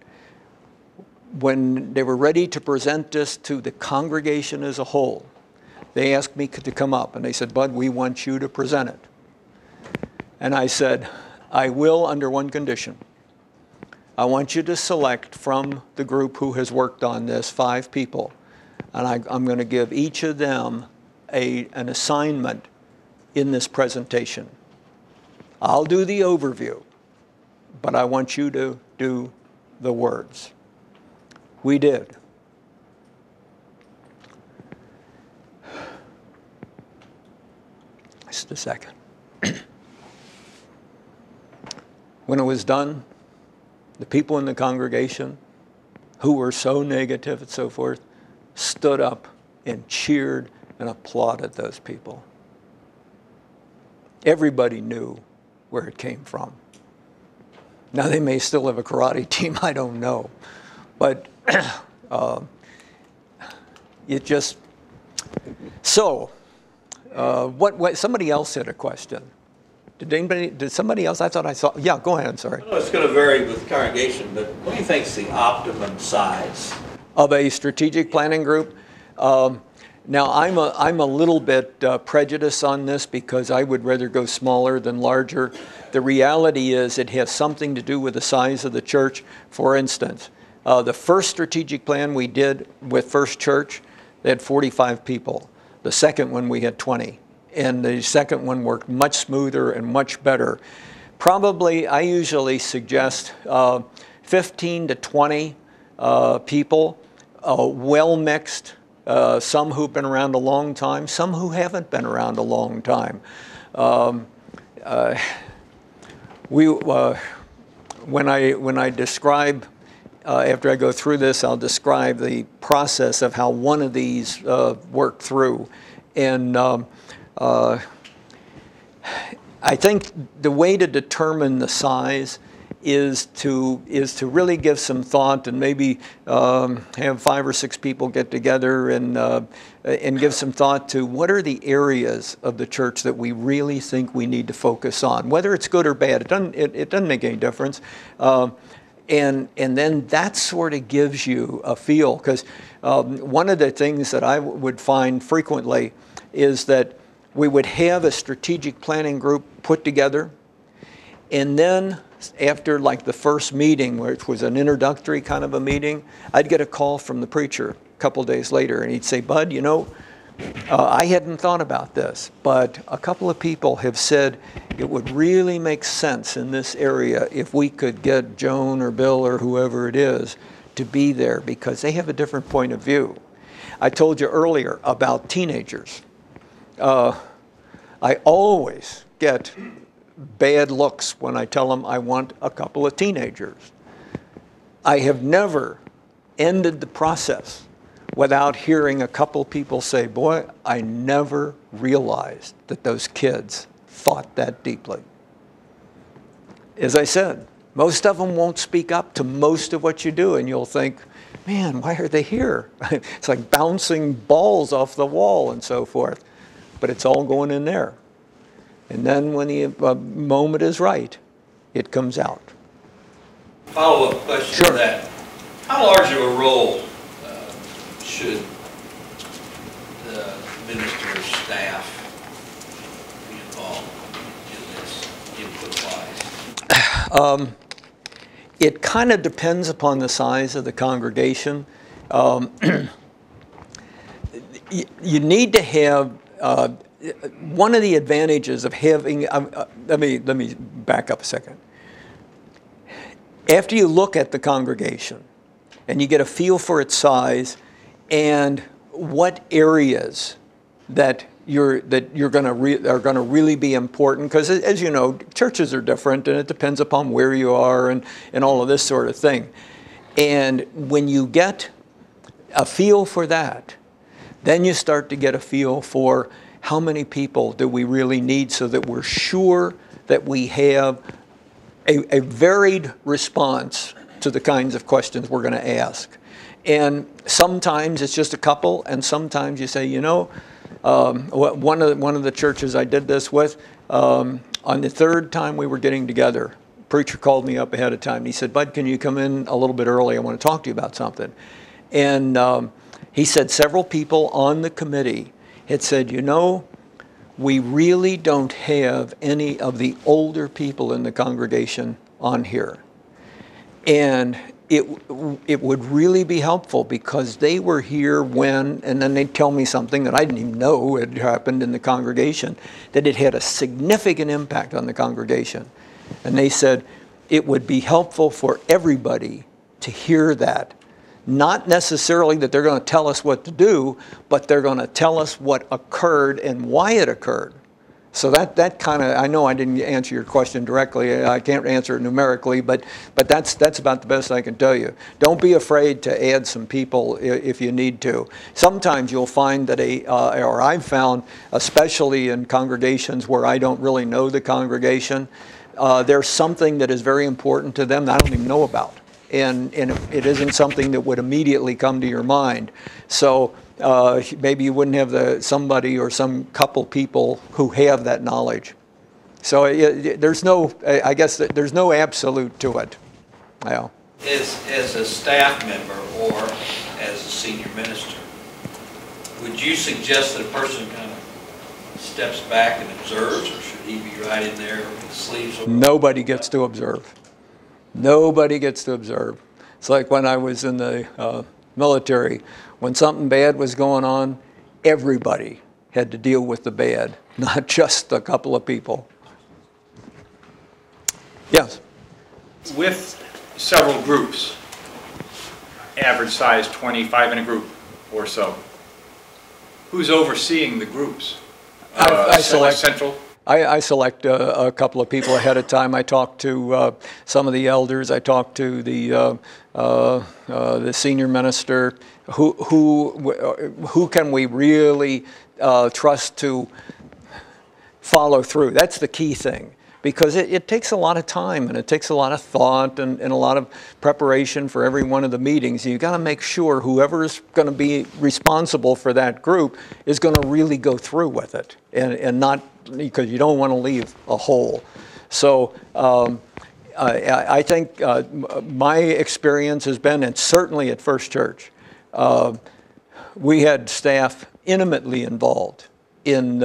When they were ready to present this to the congregation as a whole, they asked me to come up, and they said, Bud, we want you to present it. And I said, I will, under one condition. I want you to select from the group who has worked on this 5 people, and I'm going to give each of them an assignment in this presentation. I'll do the overview, but I want you to do the words. We did. Just a second. When it was done, the people in the congregation who were so negative and so forth stood up and cheered and applauded those people. Everybody knew where it came from. Now, they may still have a karate team, I don't know. But it just, so, what somebody else had a question. Did somebody else? I thought I saw, yeah, go ahead, I'm sorry. Well, it's going to vary with congregation, but what do you think is the optimum size of a strategic planning group? Now, I'm a little bit prejudiced on this because I would rather go smaller than larger. The reality is it has something to do with the size of the church. For instance, the first strategic plan we did with First Church, they had 45 people. The second one we had 20. And the second one worked much smoother and much better. Probably, I usually suggest 15 to 20 people, well mixed, some who've been around a long time, some who haven't been around a long time. When I describe, after I go through this, I'll describe the process of how one of these work through. And I think the way to determine the size is to really give some thought and maybe have 5 or 6 people get together and give some thought to what are the areas of the church that we really think we need to focus on, whether it's good or bad. It doesn't make any difference. And then that sort of gives you a feel, because one of the things that I would find frequently is that we would have a strategic planning group put together, and then after like the first meeting, which was an introductory kind of a meeting, I'd get a call from the preacher a couple days later, and he'd say, "Bud, you know, I hadn't thought about this, but a couple of people have said it would really make sense in this area if we could get Joan or Bill or whoever it is to be there, because they have a different point of view." I told you earlier about teenagers. I always get bad looks when I tell them I want a couple of teenagers. I have never ended the process without hearing a couple people say, "Boy, I never realized that those kids thought that deeply." As I said, most of them won't speak up to most of what you do, and you'll think, "Man, why are they here?" It's like bouncing balls off the wall and so forth. But it's all going in there. And then when the moment is right, it comes out. Follow-up question to that. How large of a role should the minister's staff be involved in this input-wise? It kind of depends upon the size of the congregation. You need to have one of the advantages of having, let me back up a second. After you look at the congregation and you get a feel for its size and what areas that are going to really be important, because as you know, churches are different and it depends upon where you are and all of this sort of thing. And when you get a feel for that, then you start to get a feel for how many people do we really need, so that we're sure that we have a varied response to the kinds of questions we're going to ask. And sometimes it's just a couple, and sometimes you say, you know, one of the churches I did this with, on the third time we were getting together, the preacher called me up ahead of time. And he said, "Bud, can you come in a little bit early? I want to talk to you about something." And he said several people on the committee had said, "You know, we really don't have any of the older people in the congregation on here. And it would really be helpful, because they were here when," and then they'd tell me something that I didn't even know had happened in the congregation, that it had a significant impact on the congregation. And they said it would be helpful for everybody to hear that. Not necessarily that they're going to tell us what to do, but they're going to tell us what occurred and why it occurred. So that kind of, I know I didn't answer your question directly. I can't answer it numerically, but that's about the best I can tell you. Don't be afraid to add some people if you need to. Sometimes you'll find that or I've found, especially in congregations where I don't really know the congregation, there's something that is very important to them that I don't even know about. And it isn't something that would immediately come to your mind. So maybe you wouldn't have somebody or some couple people who have that knowledge. So there's no, I guess there's no absolute to it. Yeah. As a staff member or as a senior minister, would you suggest that a person kind of steps back and observes, or should he be right in there with his sleeves over? Nobody gets to observe. Nobody gets to observe. It's like when I was in the military. When something bad was going on, everybody had to deal with the bad, not just a couple of people. Yes. With several groups, average size 25 in a group or so, who's overseeing the groups? I select Central? I select a couple of people ahead of time. I talk to some of the elders. I talk to the senior minister. Who can we really trust to follow through? That's the key thing, because it takes a lot of time and it takes a lot of thought and a lot of preparation for every one of the meetings. You've got to make sure whoever's going to be responsible for that group is going to really go through with it and not, because you don't want to leave a hole. So I think my experience has been, and certainly at First Church, we had staff intimately involved in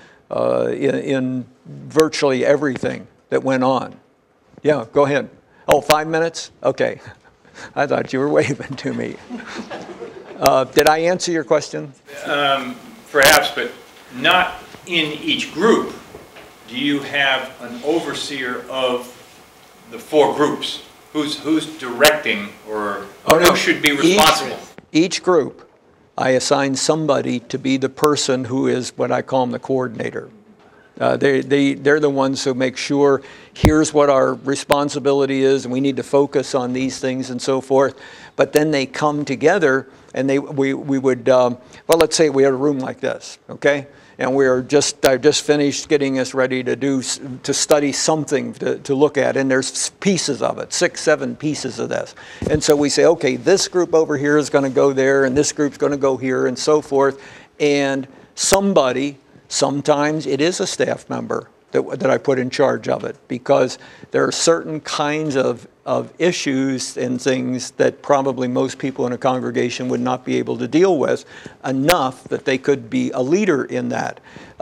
virtually everything that went on. Yeah, go ahead. Oh, 5 minutes? Okay. I thought you were waving to me. Did I answer your question? Perhaps, but not in each group. Do you have an overseer of the 4 groups? Who's directing, or who should be responsible? Each group, I assign somebody to be the person who is what I call the coordinator. They're the ones who make sure here's what our responsibility is, and we need to focus on these things and so forth. But then they come together, and we would well, let's say we had a room like this, okay, and I just finished getting us ready to study something to look at, and there's pieces of it, 6, 7 pieces of this, and so we say, okay, this group over here is going to go there, and this group's going to go here, and so forth, and somebody. Sometimes it is a staff member that I put in charge of it, because there are certain kinds of issues and things that probably most people in a congregation would not be able to deal with enough that they could be a leader in that.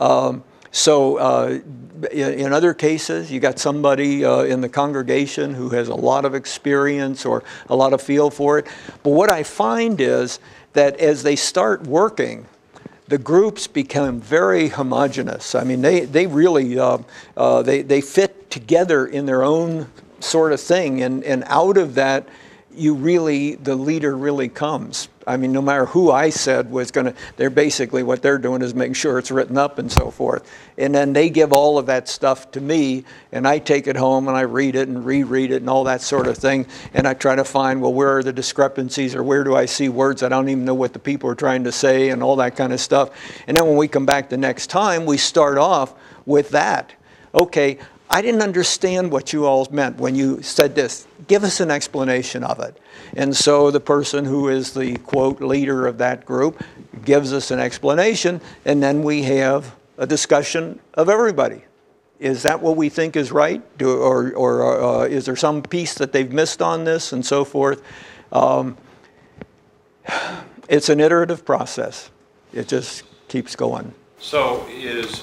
In other cases, you got somebody in the congregation who has a lot of experience or a lot of feel for it. But what I find is that as they start working, the groups become very homogeneous. I mean, they really, they fit together in their own sort of thing, and out of that, the leader really comes. I mean, no matter who I said was going to, they're basically, what they're doing is making sure it's written up and so forth. And then they give all of that stuff to me, and I take it home and I read it and reread it and all that sort of thing. And I try to find, well, where are the discrepancies, or where do I see words I don't even know what the people are trying to say, and all that kind of stuff. And then when we come back the next time, we start off with that. Okay, I didn't understand what you all meant when you said this. Give us an explanation of it. And so the person who is the, quote, leader of that group gives us an explanation, and then we have a discussion of everybody. Is that what we think is right? Or is there some piece that they've missed on this, and so forth? It's an iterative process. It just keeps going. So is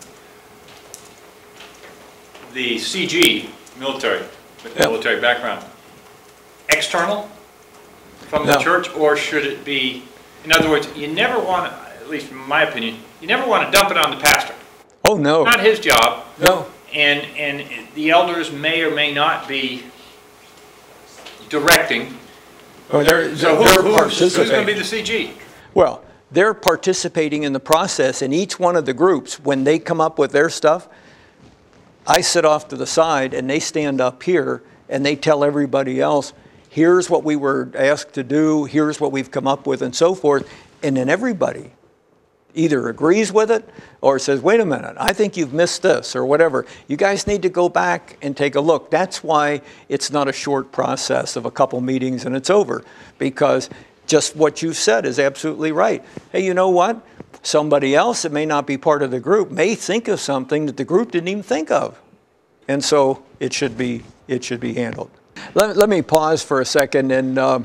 the CG, military, with military background, external from the church, or should it be, in other words, you never want to, at least in my opinion, you never want to dump it on the pastor. Oh, no. Not his job. No. And the elders may or may not be directing. Or So who's going to be the CG? Well, they're participating in the process, and each one of the groups, when they come up with their stuff, I sit off to the side and they stand up here and they tell everybody else, here's what we were asked to do, here's what we've come up with, and so forth. And then everybody either agrees with it or says, wait a minute, I think you've missed this, or whatever. You guys need to go back and take a look. That's why it's not a short process of a couple meetings and it's over, because just what you've said is absolutely right. Hey, you know what? Somebody else that may not be part of the group may think of something that the group didn't even think of. And so it should be handled. Let me pause for a second and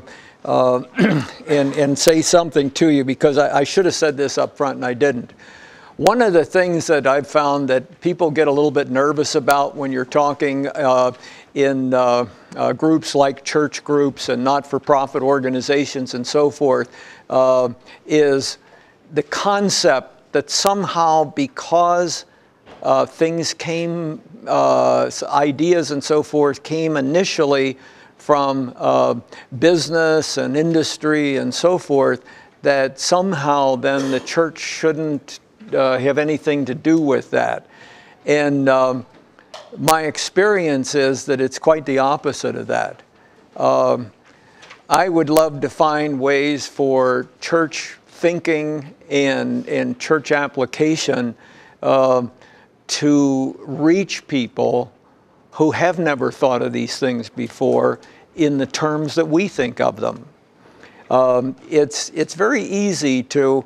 say something to you, because I should have said this up front and I didn't. One of the things that I've found that people get a little bit nervous about when you're talking in groups like church groups and not-for-profit organizations and so forth is the concept that somehow, because things came, ideas and so forth came initially from business and industry and so forth, that somehow then the church shouldn't have anything to do with that. And my experience is that it's quite the opposite of that. I would love to find ways for church thinking and church application to reach people who have never thought of these things before in the terms that we think of them. It's very easy to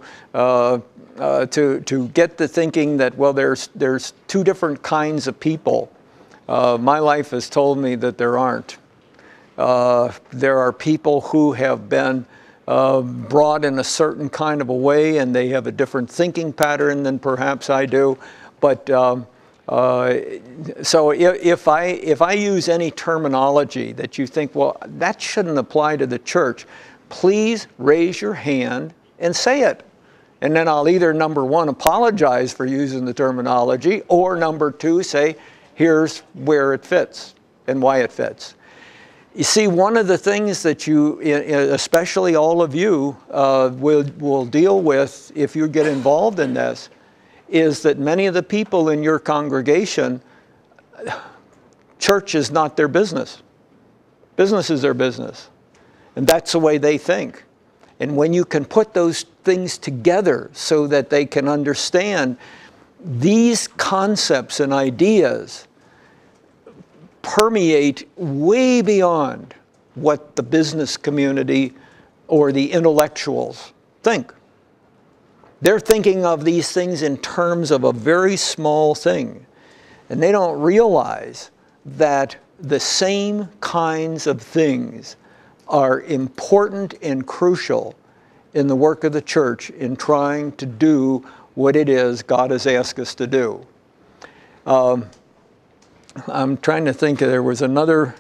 get the thinking that, well, there's two different kinds of people. My life has told me that there aren't. There are people who have been brought in a certain kind of a way, and they have a different thinking pattern than perhaps I do. But so if I use any terminology that you think, well, that shouldn't apply to the church, please raise your hand and say it. And then I'll either, number one, apologize for using the terminology, or number two, say, here's where it fits and why it fits. You see, one of the things that you, especially all of you, will deal with if you get involved in this, is that many of the people in your congregation, church is not their business. Business is their business. And that's the way they think. And when you can put those things together so that they can understand these concepts and ideas permeate way beyond what the business community or the intellectuals think. They're thinking of these things in terms of a very small thing. And they don't realize that the same kinds of things are important and crucial in the work of the church in trying to do what it is God has asked us to do. I'm trying to think, there was another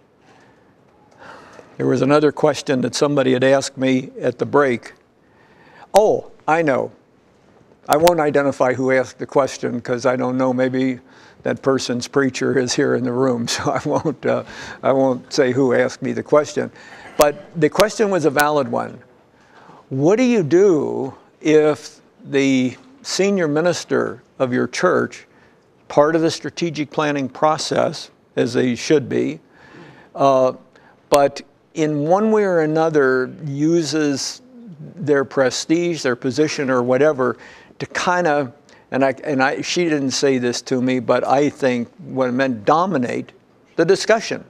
question that somebody had asked me at the break. Oh, I know. I won't identify who asked the question because I don't know, maybe that person's preacher is here in the room, so I won't say who asked me the question. But the question was a valid one. What do you do if the senior minister of your church, part of the strategic planning process, as they should be, but in one way or another uses their prestige, their position or whatever to kind of, she didn't say this to me, but I think what it meant, dominate the discussion.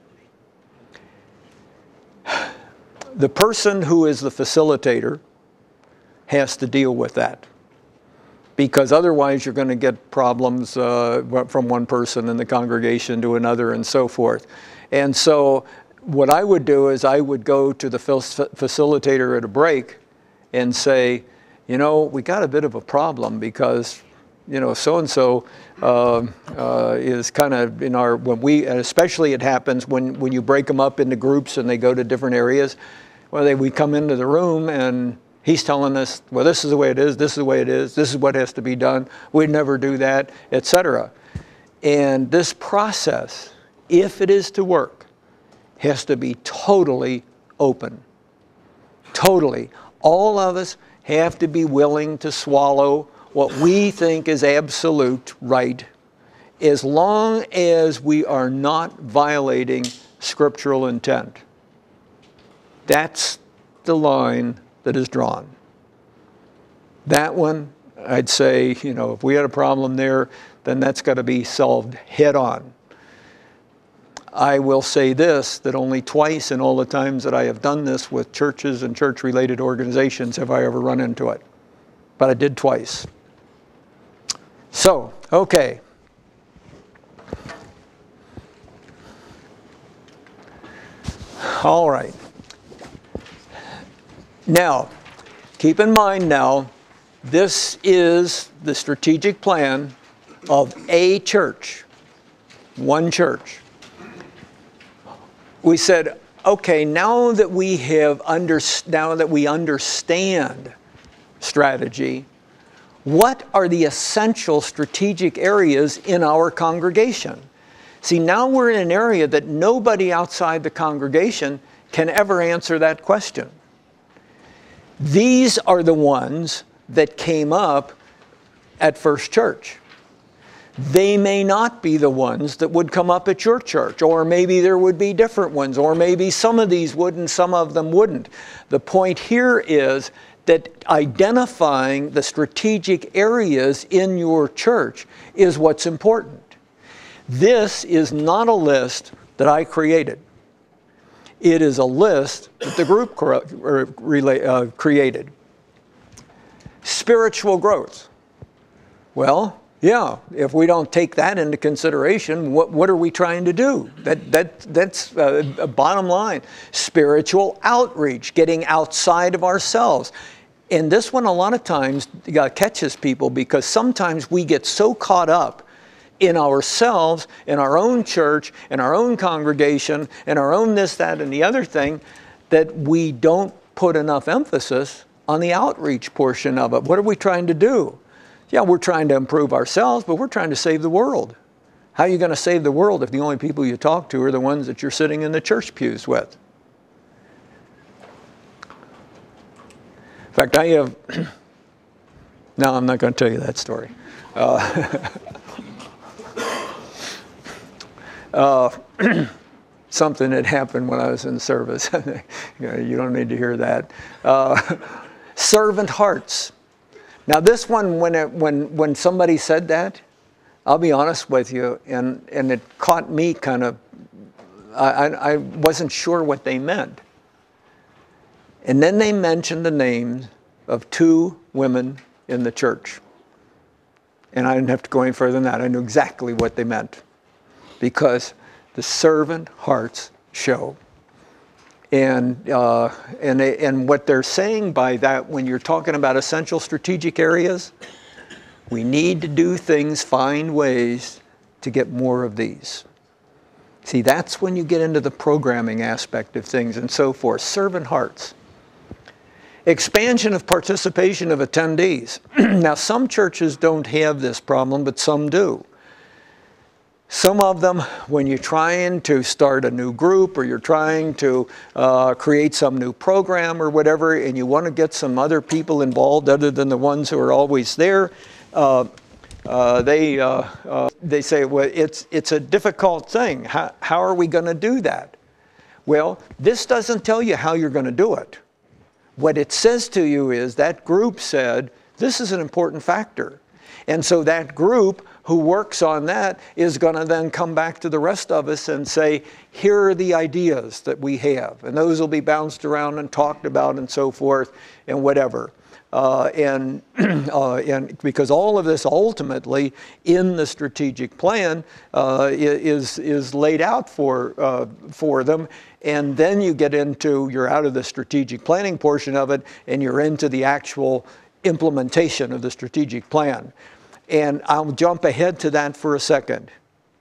The person who is the facilitator has to deal with that, because otherwise you're going to get problems from one person in the congregation to another and so forth. And so what I would do is I would go to the facilitator at a break and say, you know, we got a bit of a problem because, you know, so-and-so is kind of in our, and especially it happens when you break them up into groups and they go to different areas. Well, we come into the room and he's telling us, well, this is the way it is, this is the way it is, this is what has to be done, we'd never do that, etc. And this process, if it is to work, has to be totally open. Totally. All of us have to be willing to swallow what we think is absolute right, as long as we are not violating scriptural intent. That's the line that is drawn. That one, I'd say, you know, if we had a problem there, then that's got to be solved head on. I will say this, that only twice in all the times that I have done this with churches and church-related organizations have I ever run into it. But I did twice. So, okay. All right. Now, keep in mind now, this is the strategic plan of a church, one church. We said, okay, now that we understand strategy, What are the essential strategic areas in our congregation? See, now we're in an area that nobody outside the congregation can ever answer that question. These are the ones that came up at First Church. They may not be the ones that would come up at your church, or maybe there would be different ones, or maybe some of these would and some of them wouldn't. The point here is that identifying the strategic areas in your church is what's important. This is not a list that I created. It is a list that the group created. Spiritual growth. Well, yeah, if we don't take that into consideration, what are we trying to do? That's a bottom line. Spiritual outreach, getting outside of ourselves. And this one a lot of times catches people because sometimes we get so caught up in ourselves, in our own church, in our own congregation, in our own this, that, and the other thing, that we don't put enough emphasis on the outreach portion of it. What are we trying to do? Yeah, we're trying to improve ourselves, but we're trying to save the world. How are you going to save the world if the only people you talk to are the ones that you're sitting in the church pews with? In fact, I have... No, I'm not going to tell you that story. Something that happened when I was in service. You don't need to hear that. Servant hearts. Now this one, when somebody said that, I'll be honest with you, and it caught me kind of, I wasn't sure what they meant. And then they mentioned the names of 2 women in the church. And I didn't have to go any further than that. I knew exactly what they meant. Because the servant hearts show. And what they're saying by that, when you're talking about essential strategic areas, we need to do things, find ways to get more of these. See, that's when you get into the programming aspect of things and so forth. Servant hearts. Expansion of participation of attendees. Now, some churches don't have this problem, but some do. Some of them, when you're trying to start a new group or you're trying to create some new program or whatever, and you want to get some other people involved other than the ones who are always there, they say, well, it's a difficult thing. How are we going to do that? Well, this doesn't tell you how you're going to do it. What it says to you is that group said, this is an important factor. And so that group who works on that is going to then come back to the rest of us and say, here are the ideas that we have. And those will be bounced around and talked about and so forth and whatever. And because all of this ultimately in the strategic plan is laid out for them. And then you get into, you're out of the strategic planning portion of it and you're into the actual implementation of the strategic plan. And I'll jump ahead to that for a second.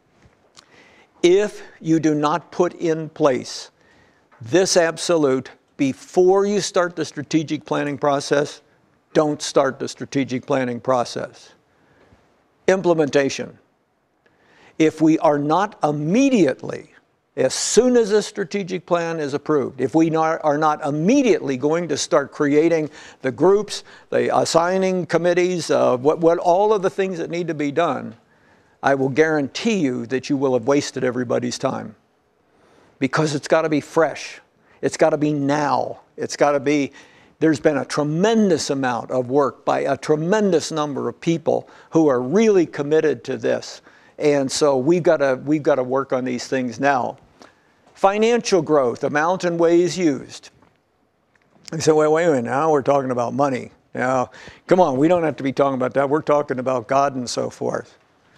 If you do not put in place this absolute before you start the strategic planning process, don't start the strategic planning process. Implementation. If we are not immediately, as soon as the strategic plan is approved, if we are not immediately going to start creating the groups, the assigning committees, what all of the things that need to be done, I will guarantee you that you will have wasted everybody's time. Because it's got to be fresh. It's got to be now. It's got to be, there's been a tremendous amount of work by a tremendous number of people who are really committed to this. And so we've got to work on these things now. Financial growth, amount and ways used. You say, wait a minute, now we're talking about money. Now, come on, we don't have to be talking about that. We're talking about God and so forth.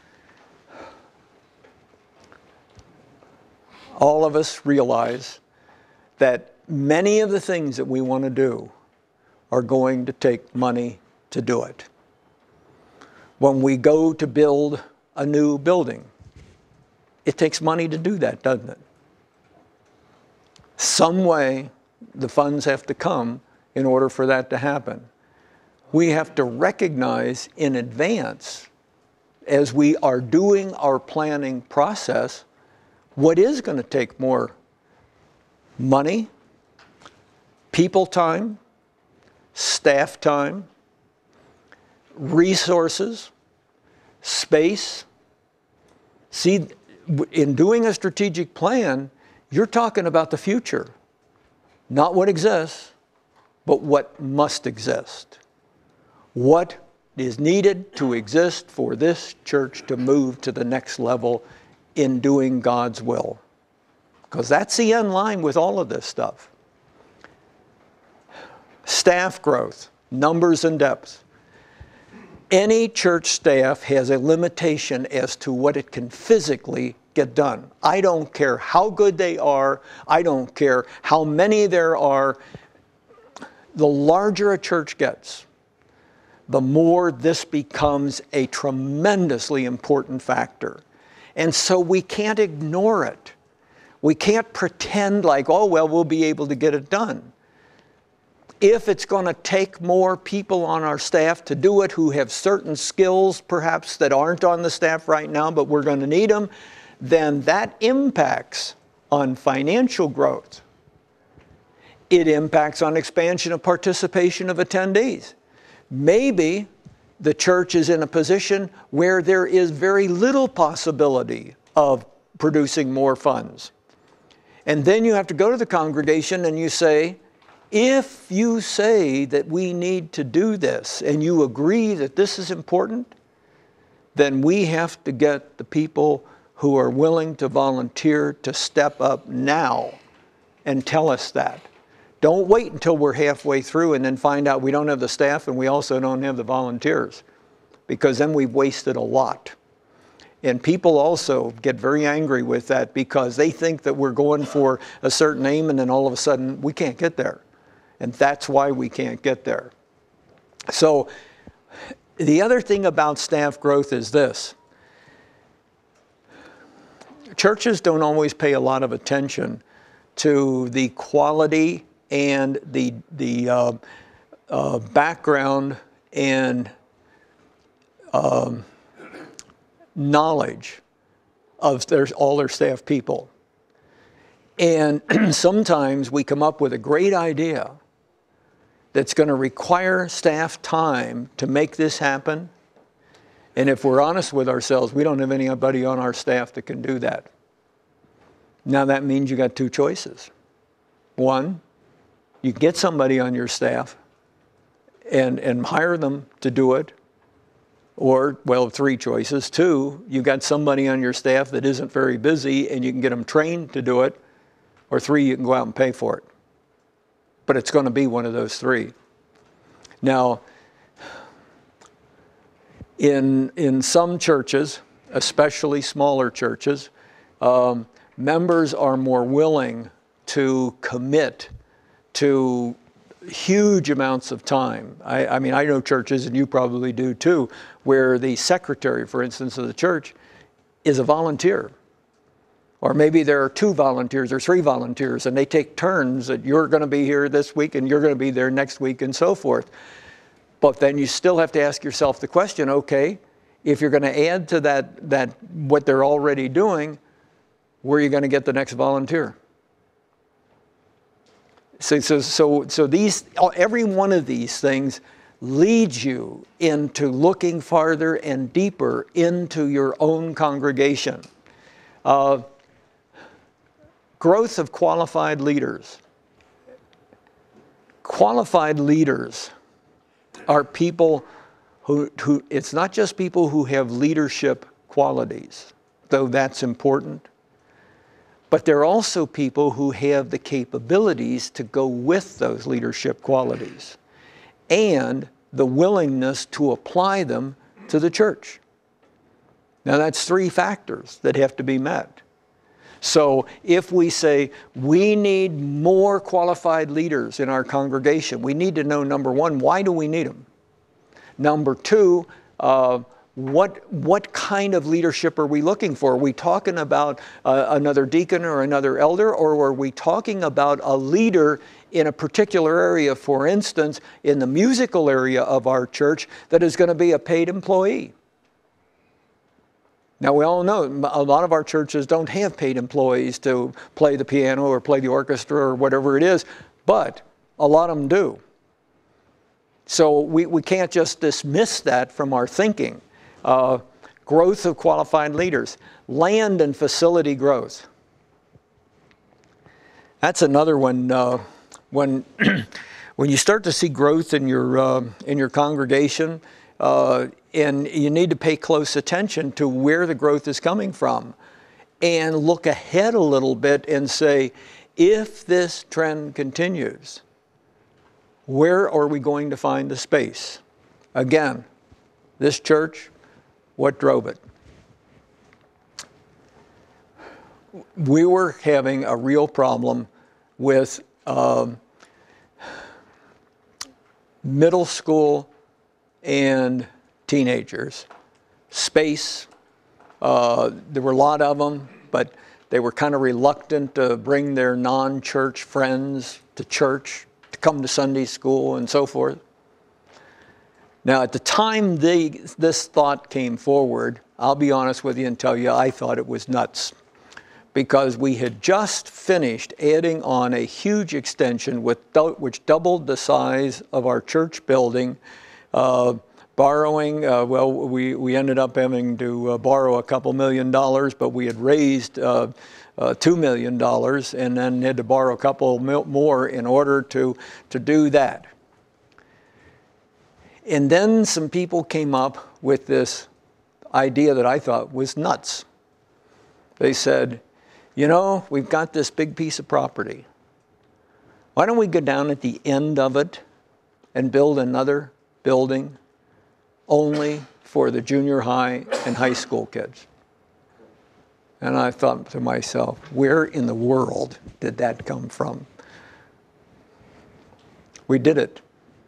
All of us realize that many of the things that we want to do are going to take money to do it. When we go to build a new building, it takes money to do that, doesn't it? Some way the funds have to come in order for that to happen. we have to recognize in advance, as we are doing our planning process, what is going to take more money, people time, staff time, resources, space. See, in doing a strategic plan, you're talking about the future, not what exists, but what must exist. What is needed to exist for this church to move to the next level in doing God's will. Because that's the end line with all of this stuff. Staff growth, numbers and depth. Any church staff has a limitation as to what it can physically get done. I don't care how good they are. I don't care how many there are. The larger a church gets, the more this becomes a tremendously important factor. And so we can't ignore it. We can't pretend like, oh, well, we'll be able to get it done. If it's going to take more people on our staff to do it who have certain skills perhaps that aren't on the staff right now, but we're going to need them, then that impacts on financial growth. It impacts on expansion of participation of attendees. Maybe the church is in a position where there is very little possibility of producing more funds. And then you have to go to the congregation and you say, if you say that we need to do this and you agree that this is important, then we have to get the people who are willing to volunteer to step up now and tell us that. Don't wait until we're halfway through and then find out we don't have the staff and we also don't have the volunteers, because then we've wasted a lot. And people also get very angry with that because they think that we're going for a certain aim and then all of a sudden we can't get there. And that's why we can't get there. So the other thing about staff growth is this. Churches don't always pay a lot of attention to the quality and the background and knowledge of all their staff people. And sometimes we come up with a great idea that's going to require staff time to make this happen. And if we're honest with ourselves, we don't have anybody on our staff that can do that. Now that means you got two choices. One, you get somebody on your staff and hire them to do it. Or, well, three choices. Two, you got somebody on your staff that isn't very busy and you can get them trained to do it. Or three, you can go out and pay for it. But it's going to be one of those three. Now, in some churches, especially smaller churches, members are more willing to commit to huge amounts of time. I mean, I know churches, and you probably do too, where the secretary, for instance, of the church is a volunteer. Or maybe there are 2 volunteers or 3 volunteers, and they take turns that you're going to be here this week and you're going to be there next week and so forth. But then you still have to ask yourself the question, okay, if you're going to add to that what they're already doing, where are you going to get the next volunteer? So these, every one of these things leads you into looking farther and deeper into your own congregation. Growth of qualified leaders. Qualified leaders are people who, it's not just people who have leadership qualities, though that's important. But they're also people who have the capabilities to go with those leadership qualities and the willingness to apply them to the church. Now that's 3 factors that have to be met. So if we say we need more qualified leaders in our congregation, we need to know, number 1, why do we need them? Number 2, what kind of leadership are we looking for? Are we talking about another deacon or another elder, or are we talking about a leader in a particular area, for instance, in the musical area of our church, that is going to be a paid employee? Now, we all know a lot of our churches don't have paid employees to play the piano or play the orchestra or whatever it is, but a lot of them do. So we can't just dismiss that from our thinking. Growth of qualified leaders, land and facility growth. That's another one. When you start to see growth in your congregation, and you need to pay close attention to where the growth is coming from, and look ahead a little bit and say, if this trend continues, where are we going to find the space? Again, this church, what drove it? We were having a real problem with middle school and teenagers. Space, there were a lot of them, but they were kind of reluctant to bring their non-church friends to church, to come to Sunday school and so forth. Now, at the time this thought came forward, I'll be honest with you and tell you, I thought it was nuts. Because we had just finished adding on a huge extension which doubled the size of our church building, borrowing, we ended up having to borrow a couple $1 million, but we had raised $2 million and then had to borrow a couple more in order to do that. And then some people came up with this idea that I thought was nuts. They said, you know, we've got this big piece of property. Why don't we go down at the end of it and build another building only for the junior high and high school kids? And I thought to myself, where in the world did that come from? We did it.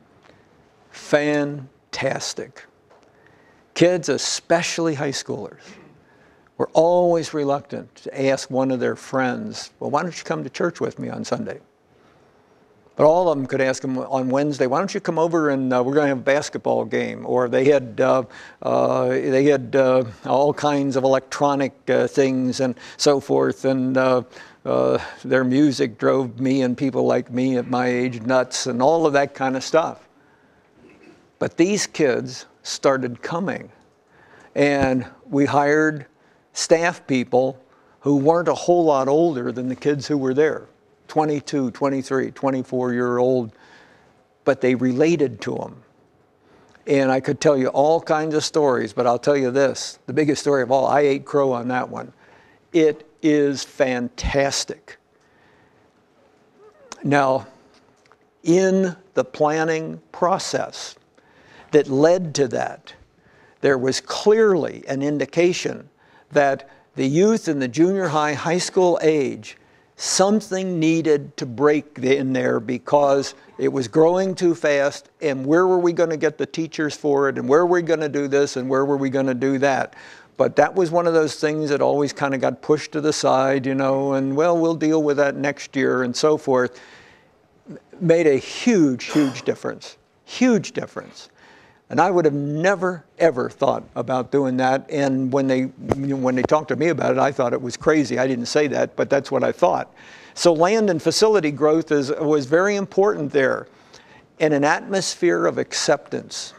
Fantastic. Kids, especially high schoolers, were always reluctant to ask one of their friends, well, why don't you come to church with me on Sunday? But all of them could ask them on Wednesday, why don't you come over and we're going to have a basketball game? Or they had all kinds of electronic things and so forth. And their music drove me and people like me at my age nuts and all of that kind of stuff. But these kids started coming. And we hired staff people who weren't a whole lot older than the kids who were there. 22, 23, 24-year-old, but they related to them. And I could tell you all kinds of stories, but I'll tell you this, the biggest story of all, I ate crow on that one. It is fantastic. Now, in the planning process that led to that, there was clearly an indication that the youth in the junior high, high school age, something needed to break in there because it was growing too fast, and where were we going to get the teachers for it, and where were we going to do this, and where were we going to do that? But that was one of those things that always kind of got pushed to the side, you know, and well, we'll deal with that next year and so forth. Made a huge, huge difference. Huge difference. And I would have never, ever thought about doing that. And when they talked to me about it, I thought it was crazy. I didn't say that, but that's what I thought. So land and facility growth was very important there. And an atmosphere of acceptance.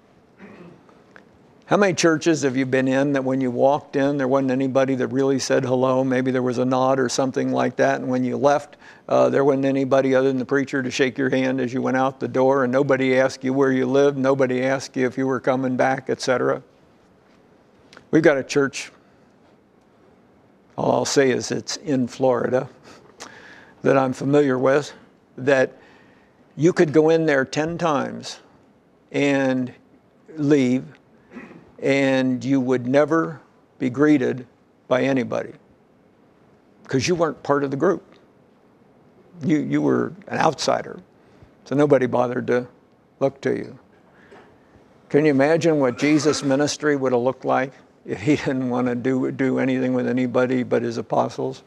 How many churches have you been in that when you walked in, there wasn't anybody that really said hello? Maybe there was a nod or something like that. And when you left, there wasn't anybody other than the preacher to shake your hand as you went out the door. And nobody asked you where you lived. Nobody asked you if you were coming back, etc. We've got a church, all I'll say is it's in Florida, that I'm familiar with, that you could go in there 10 times and leave, and you would never be greeted by anybody because you weren't part of the group. You were an outsider, so nobody bothered to look to you. Can you imagine what Jesus' ministry would have looked like if he didn't want to do anything with anybody but his apostles?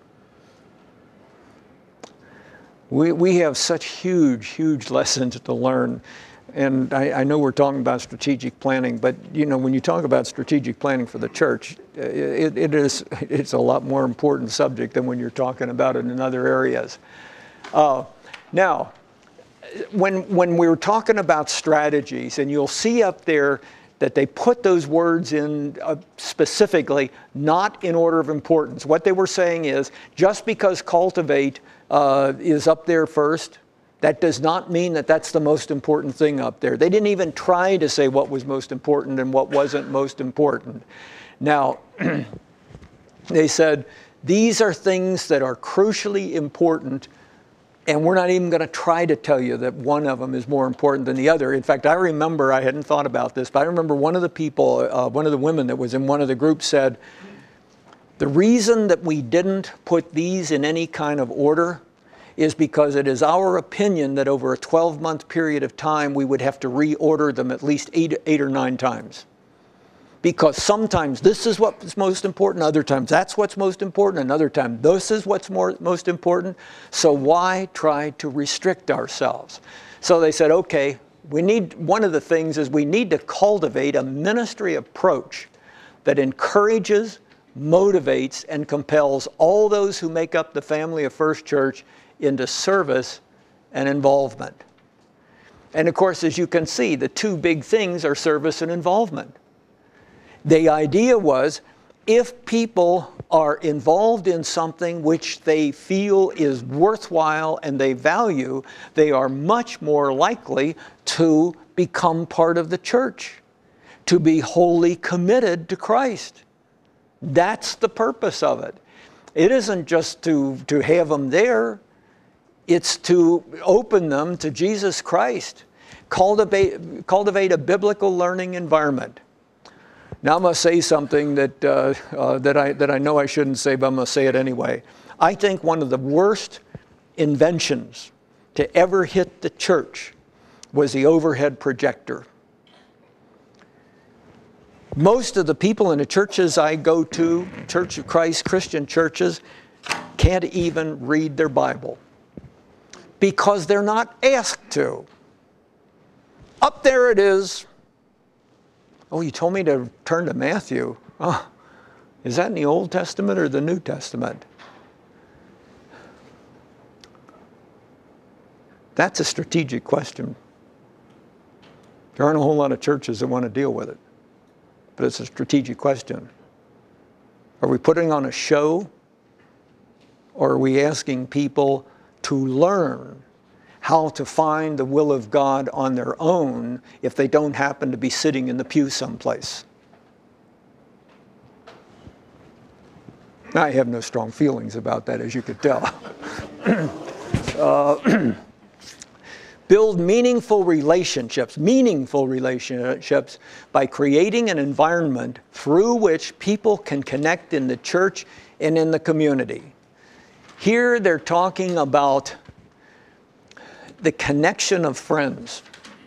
We have such huge lessons to learn. And I know we're talking about strategic planning, but you know, when you talk about strategic planning for the church, it's a lot more important subject than when you're talking about it in other areas. Now, when we were talking about strategies, and you'll see up there that they put those words in specifically, not in order of importance. What they were saying is, just because cultivate is up there first, that does not mean that that's the most important thing up there. They didn't even try to say what was most important and what wasn't most important. Now, they said, these are things that are crucially important, and we're not even going to try to tell you that one of them is more important than the other. In fact, I remember, I hadn't thought about this, but I remember one of the people, one of the women that was in one of the groups said, the reason that we didn't put these in any kind of order is because it is our opinion that over a 12-month period of time, we would have to reorder them at least eight or nine times. Because sometimes this is what's most important, other times that's what's most important, another time this is what's most important. So why try to restrict ourselves? So they said, okay, one of the things is we need to cultivate a ministry approach that encourages, motivates, and compels all those who make up the family of First Church into service and involvement. And of course, as you can see, the two big things are service and involvement. The idea was, if people are involved in something which they feel is worthwhile and they value, they are much more likely to become part of the church, to be wholly committed to Christ. That's the purpose of it. It isn't just to have them there. It's to open them to Jesus Christ. Cultivate a biblical learning environment. Now I'm going to say something that I know I shouldn't say, but I'm going to say it anyway. I think one of the worst inventions to ever hit the church was the overhead projector. Most of the people in the churches I go to, Church of Christ, Christian churches, can't even read their Bible because they're not asked to. Up there it is. Oh, you told me to turn to Matthew. Oh, is that in the Old Testament or the New Testament? That's a strategic question. There aren't a whole lot of churches that want to deal with it, but it's a strategic question. Are we putting on a show, or are we asking people to learn how to find the will of God on their own if they don't happen to be sitting in the pew someplace? I have no strong feelings about that, as you could tell. Build meaningful relationships by creating an environment through which people can connect in the church and in the community. Here they're talking about the connection of friends.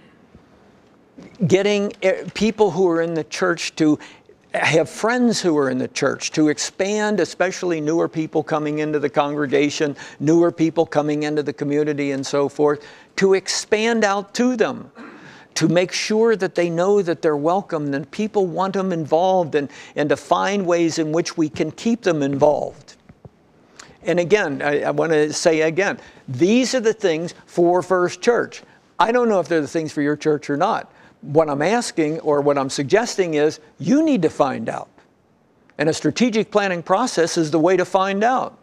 Getting people who are in the church to have friends who are in the church, to expand, especially newer people coming into the congregation, newer people coming into the community and so forth, to expand out to them, to make sure that they know that they're welcome and people want them involved, and to find ways in which we can keep them involved. And again, I want to say again, these are the things for First Church. I don't know if they're the things for your church or not. What I'm asking, or what I'm suggesting, is you need to find out. And a strategic planning process is the way to find out.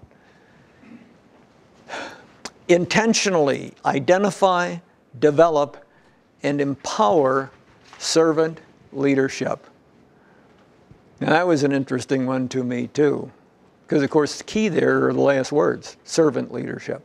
Intentionally identify, develop, and empower servant leadership. Now that was an interesting one to me too. Because, of course, the key there are the last words, servant leadership.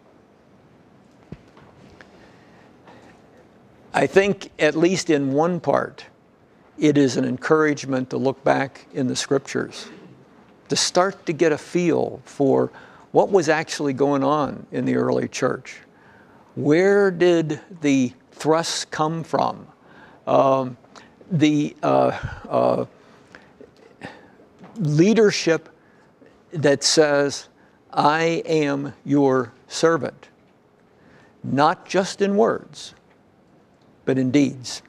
I think, at least in one part, it is an encouragement to look back in the Scriptures, to start to get a feel for what was actually going on in the early church. Where did the thrusts come from? the leadership that says, I am your servant, not just in words, but in deeds.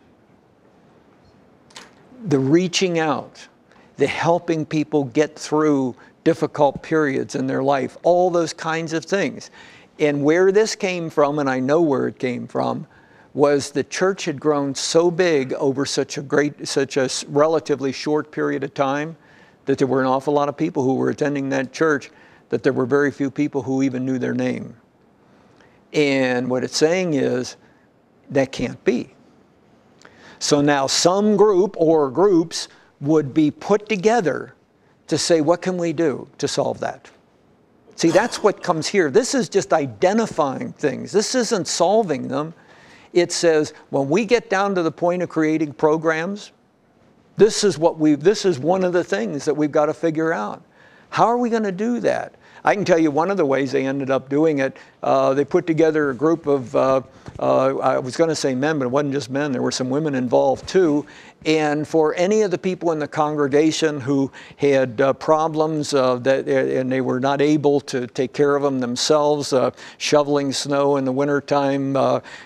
The reaching out, the helping people get through difficult periods in their life, all those kinds of things. And where this came from, and I know where it came from, was the church had grown so big over such a relatively short period of time that there were an awful lot of people who were attending that church, that there were very few people who even knew their name. And what it's saying is, that can't be. So now some group or groups would be put together to say, what can we do to solve that? See, that's what comes here. This is just identifying things. This isn't solving them. It says, when we get down to the point of creating programs, this is one of the things that we've got to figure out. How are we going to do that? I can tell you one of the ways they ended up doing it. They put together a group of, I was going to say men, but it wasn't just men. There were some women involved too. And for any of the people in the congregation who had problems and they were not able to take care of them themselves, shoveling snow in the wintertime,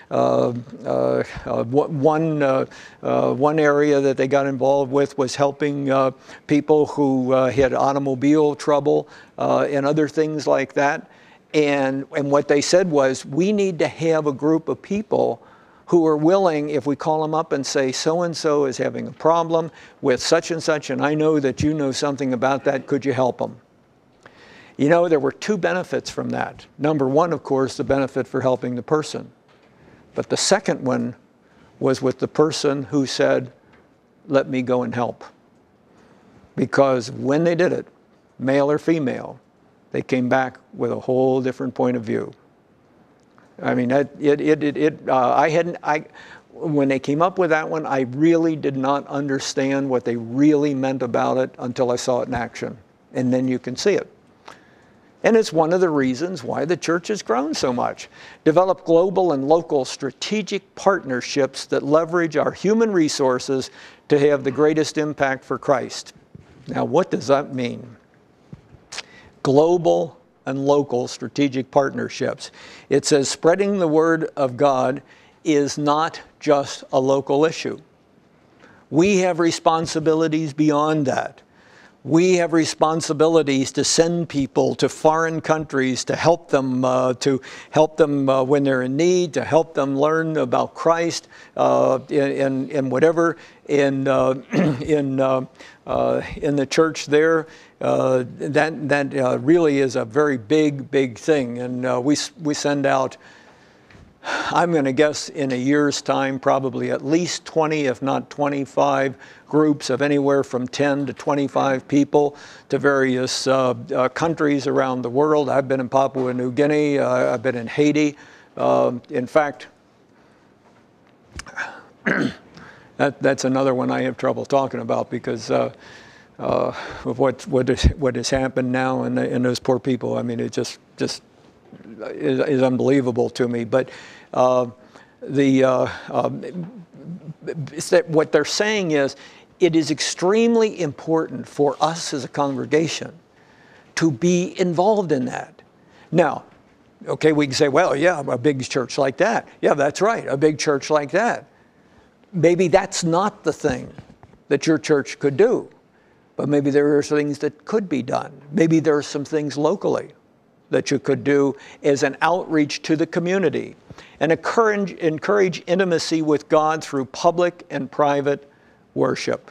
one area that they got involved with was helping people who had automobile trouble and other things like that. And what they said was, we need to have a group of people who are willing, if we call them up and say, so-and-so is having a problem with such and such, and I know that you know something about that, could you help them? You know, there were two benefits from that. Number one, of course, the benefit for helping the person. But the second one was with the person who said, let me go and help. Because when they did it, male or female, they came back with a whole different point of view. I mean, when they came up with that one, I really did not understand what they really meant about it until I saw it in action. And then you can see it. And it's one of the reasons why the church has grown so much. Develop global and local strategic partnerships that leverage our human resources to have the greatest impact for Christ. Now, what does that mean? Global and local strategic partnerships. It says spreading the word of God is not just a local issue. We have responsibilities beyond that. We have responsibilities to send people to foreign countries to help them when they're in need, to help them learn about Christ in whatever in the church there. That really is a very big thing, and we send out, I'm going to guess in a year's time, probably at least 20, if not 25 groups of anywhere from 10 to 25 people to various countries around the world. I've been in Papua New Guinea. I've been in Haiti. In fact, that's another one I have trouble talking about because of what has happened now and those poor people. I mean, it just is unbelievable to me. But what they're saying is, it is extremely important for us as a congregation to be involved in that. Now, okay, we can say, well, yeah, a big church like that. Yeah, that's right, a big church like that. Maybe that's not the thing that your church could do. But maybe there are things that could be done. Maybe there are some things locally that you could do as an outreach to the community and encourage intimacy with God through public and private worship.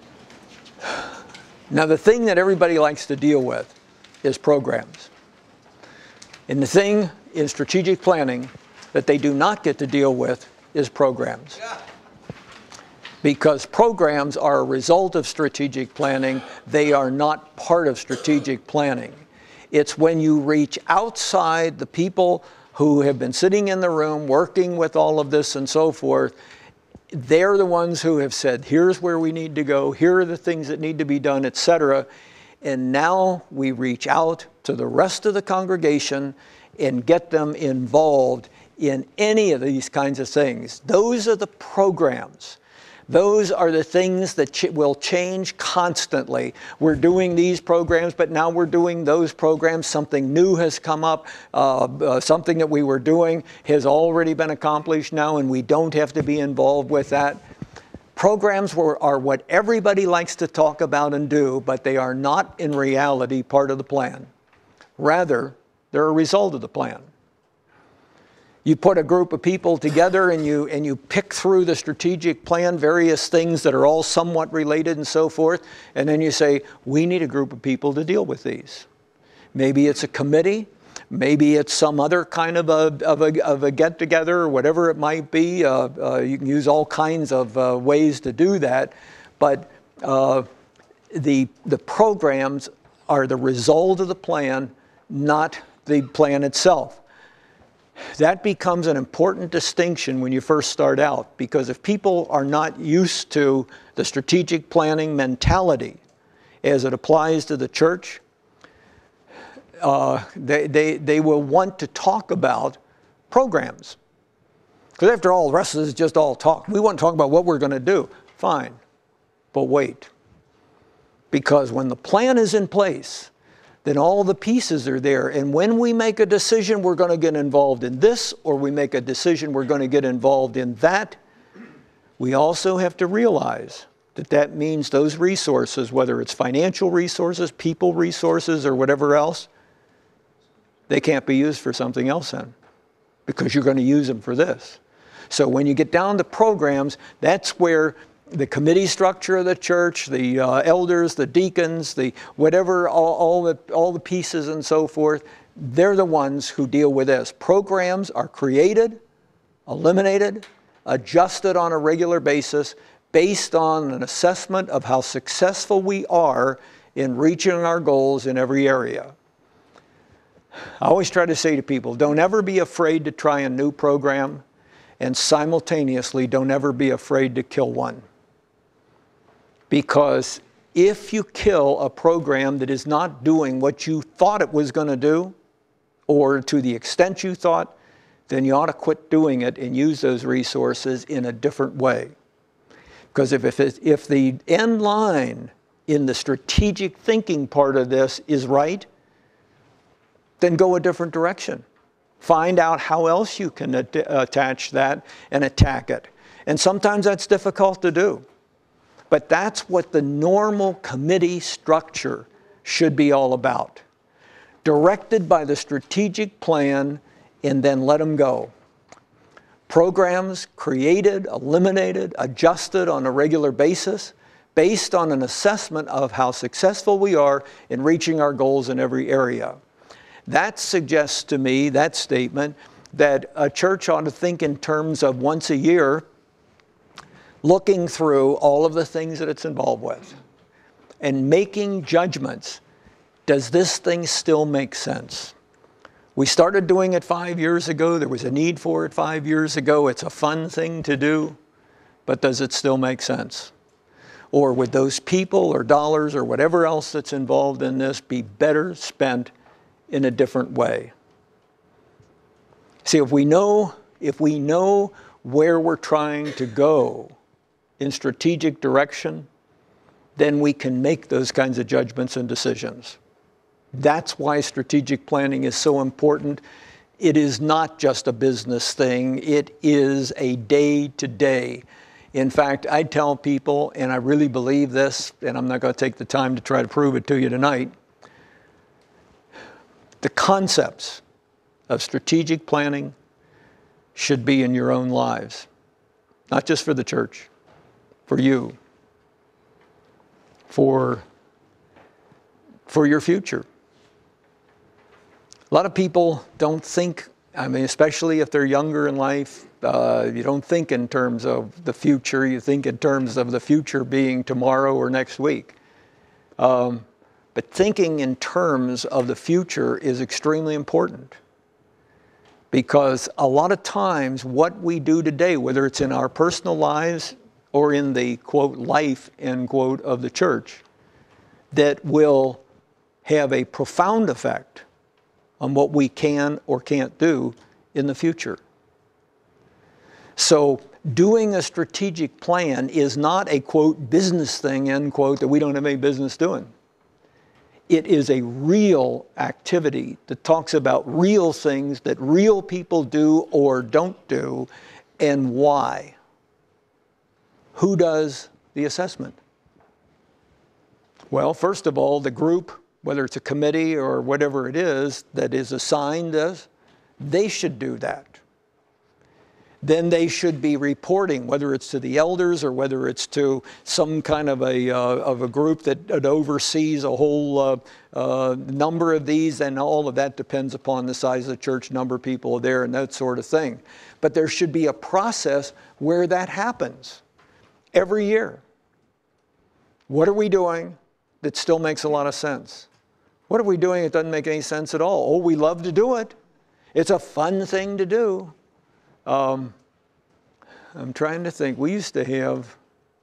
Now, the thing that everybody likes to deal with is programs. And the thing in strategic planning that they do not get to deal with is programs. Because programs are a result of strategic planning. They are not part of strategic planning. It's when you reach outside the people who have been sitting in the room working with all of this and so forth. They're the ones who have said, here's where we need to go, here are the things that need to be done, etc. And now we reach out to the rest of the congregation and get them involved in any of these kinds of things. Those are the programs. Those are the things that will change constantly. We're doing these programs, but now we're doing those programs. Something new has come up. Something that we were doing has already been accomplished now, and we don't have to be involved with that. Programs are what everybody likes to talk about and do, but they are not in reality part of the plan. Rather, they're a result of the plan. You put a group of people together and you pick through the strategic plan various things that are all somewhat related and so forth, and then you say, we need a group of people to deal with these. Maybe it's a committee, maybe it's some other kind of a get-together or whatever it might be. You can use all kinds of ways to do that, but the programs are the result of the plan, not the plan itself. That becomes an important distinction when you first start out, because if people are not used to the strategic planning mentality as it applies to the church, they will want to talk about programs. Because after all, the rest of this is just all talk. We want to talk about what we're going to do. Fine, but wait. Because when the plan is in place, then all the pieces are there. And when we make a decision we're going to get involved in this, or we make a decision we're going to get involved in that, we also have to realize that that means those resources, whether it's financial resources, people resources, or whatever else, they can't be used for something else then, because you're going to use them for this. So when you get down to programs, that's where the committee structure of the church, the elders, the deacons, the whatever, all the pieces and so forth, they're the ones who deal with this. Programs are created, eliminated, adjusted on a regular basis based on an assessment of how successful we are in reaching our goals in every area. I always try to say to people, don't ever be afraid to try a new program, and simultaneously don't ever be afraid to kill one. Because if you kill a program that is not doing what you thought it was going to do, or to the extent you thought, then you ought to quit doing it and use those resources in a different way. Because if the end line in the strategic thinking part of this is right, then go a different direction. Find out how else you can attach that and attack it. And sometimes that's difficult to do. But that's what the normal committee structure should be all about. Directed by the strategic plan, and then let them go. Programs created, eliminated, adjusted on a regular basis, based on an assessment of how successful we are in reaching our goals in every area. That suggests to me, that statement, that a church ought to think in terms of once a year, looking through all of the things that it's involved with and making judgments. Does this thing still make sense? We started doing it 5 years ago. There was a need for it 5 years ago. It's a fun thing to do, but does it still make sense? Or would those people or dollars or whatever else that's involved in this be better spent in a different way? See, if we know where we're trying to go in strategic direction, then we can make those kinds of judgments and decisions. That's why strategic planning is so important. It is not just a business thing. It is a day-to-day. In fact, I tell people, and I really believe this, and I'm not going to take the time to try to prove it to you tonight, the concepts of strategic planning should be in your own lives, not just for the church, for you, for your future. A lot of people don't think, I mean, especially if they're younger in life, you don't think in terms of the future, you think in terms of the future being tomorrow or next week. But thinking in terms of the future is extremely important. Because a lot of times what we do today, whether it's in our personal lives or in the, quote, life, end quote, of the church, that will have a profound effect on what we can or can't do in the future. So Doing a strategic plan is not a, quote, business thing, end quote, that we don't have any business doing. It is a real activity that talks about real things that real people do or don't do, and why. Who does the assessment? Well, first of all, the group, whether it's a committee or whatever it is that is assigned us, they should do that. Then they should be reporting, whether it's to the elders or whether it's to some kind of a group that oversees a whole number of these, and all of that depends upon the size of the church, number of people there, and that sort of thing. But there should be a process where that happens every year. What are we doing that still makes a lot of sense? What are we doing that doesn't make any sense at all? Oh, we love to do it. It's a fun thing to do. I'm trying to think. We used to have,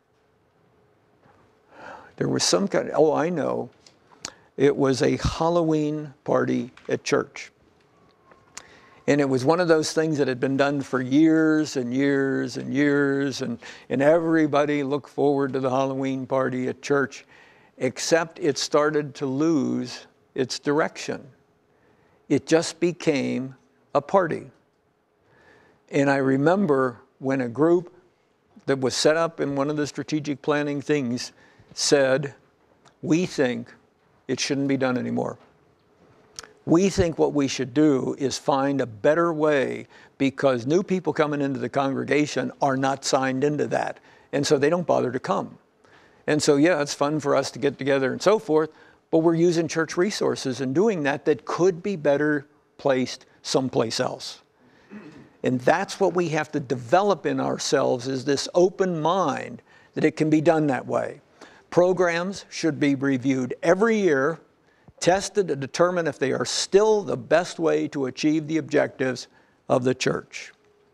there was some kind of, oh, I know. It was a Halloween party at church. And it was one of those things that had been done for years and years and years, and everybody looked forward to the Halloween party at church, except it started to lose its direction. It just became a party. And I remember when a group that was set up in one of the strategic planning things said, we think it shouldn't be done anymore. We think what we should do is find a better way, because new people coming into the congregation are not signed into that. And so they don't bother to come. And so, yeah, it's fun for us to get together and so forth, but we're using church resources and doing that could be better placed someplace else. And that's what we have to develop in ourselves, is this open mind that it can be done that way. Programs should be reviewed every year, tested to determine if they are still the best way to achieve the objectives of the church.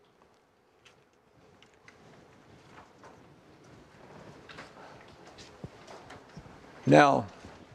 Now,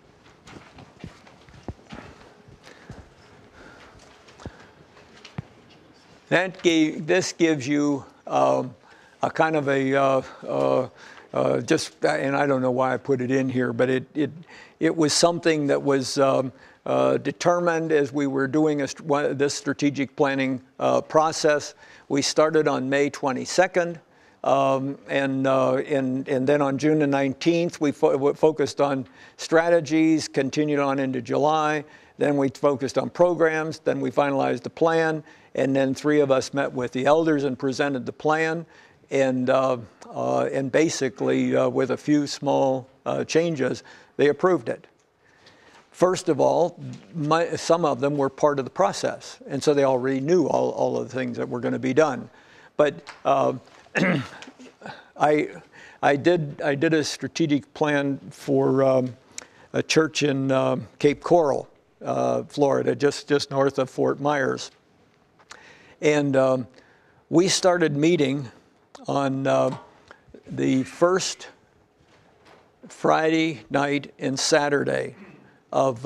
this gives you a kind of a just, and I don't know why I put it in here, but it was something that was determined as we were doing this strategic planning process. We started on May 22nd, and then on June the 19th, we focused on strategies, continued on into July. Then we focused on programs, then we finalized the plan, and then 3 of us met with the elders and presented the plan, and basically with a few small changes, they approved it. First of all, some of them were part of the process, and so they already knew all of the things that were going to be done. But I did a strategic plan for a church in Cape Coral, Florida, just north of Fort Myers. And we started meeting on the first Friday night and Saturday of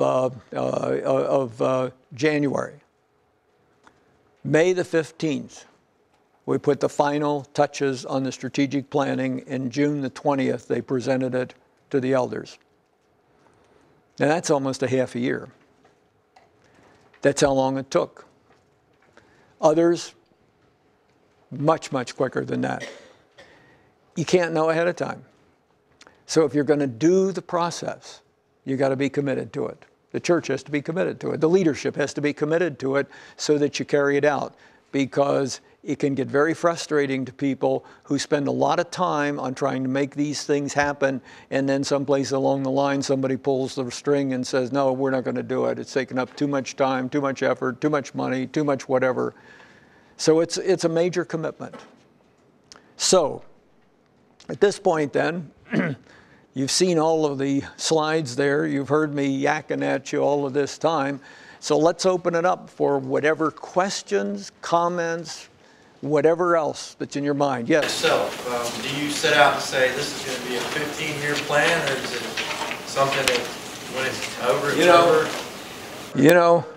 January. May the 15th, we put the final touches on the strategic planning, and June the 20th, they presented it to the elders. Now that's almost a half a year. That's how long it took. Others, much, much quicker than that. You can't know ahead of time. So if you're going to do the process, you got to be committed to it. The church has to be committed to it. The leadership has to be committed to it so that you carry it out, because it can get very frustrating to people who spend a lot of time on trying to make these things happen, and then someplace along the line somebody pulls the string and says, no, we're not going to do it. It's taken up too much time, too much effort, too much money, too much whatever. So it's a major commitment. So at this point then, you've seen all of the slides there. You've heard me yakking at you all of this time. So let's open it up for whatever questions, comments, whatever else that's in your mind. Yes? Yourself, do you set out and say this is going to be a 15-year plan, or is it something that when it's over, it's over? You know,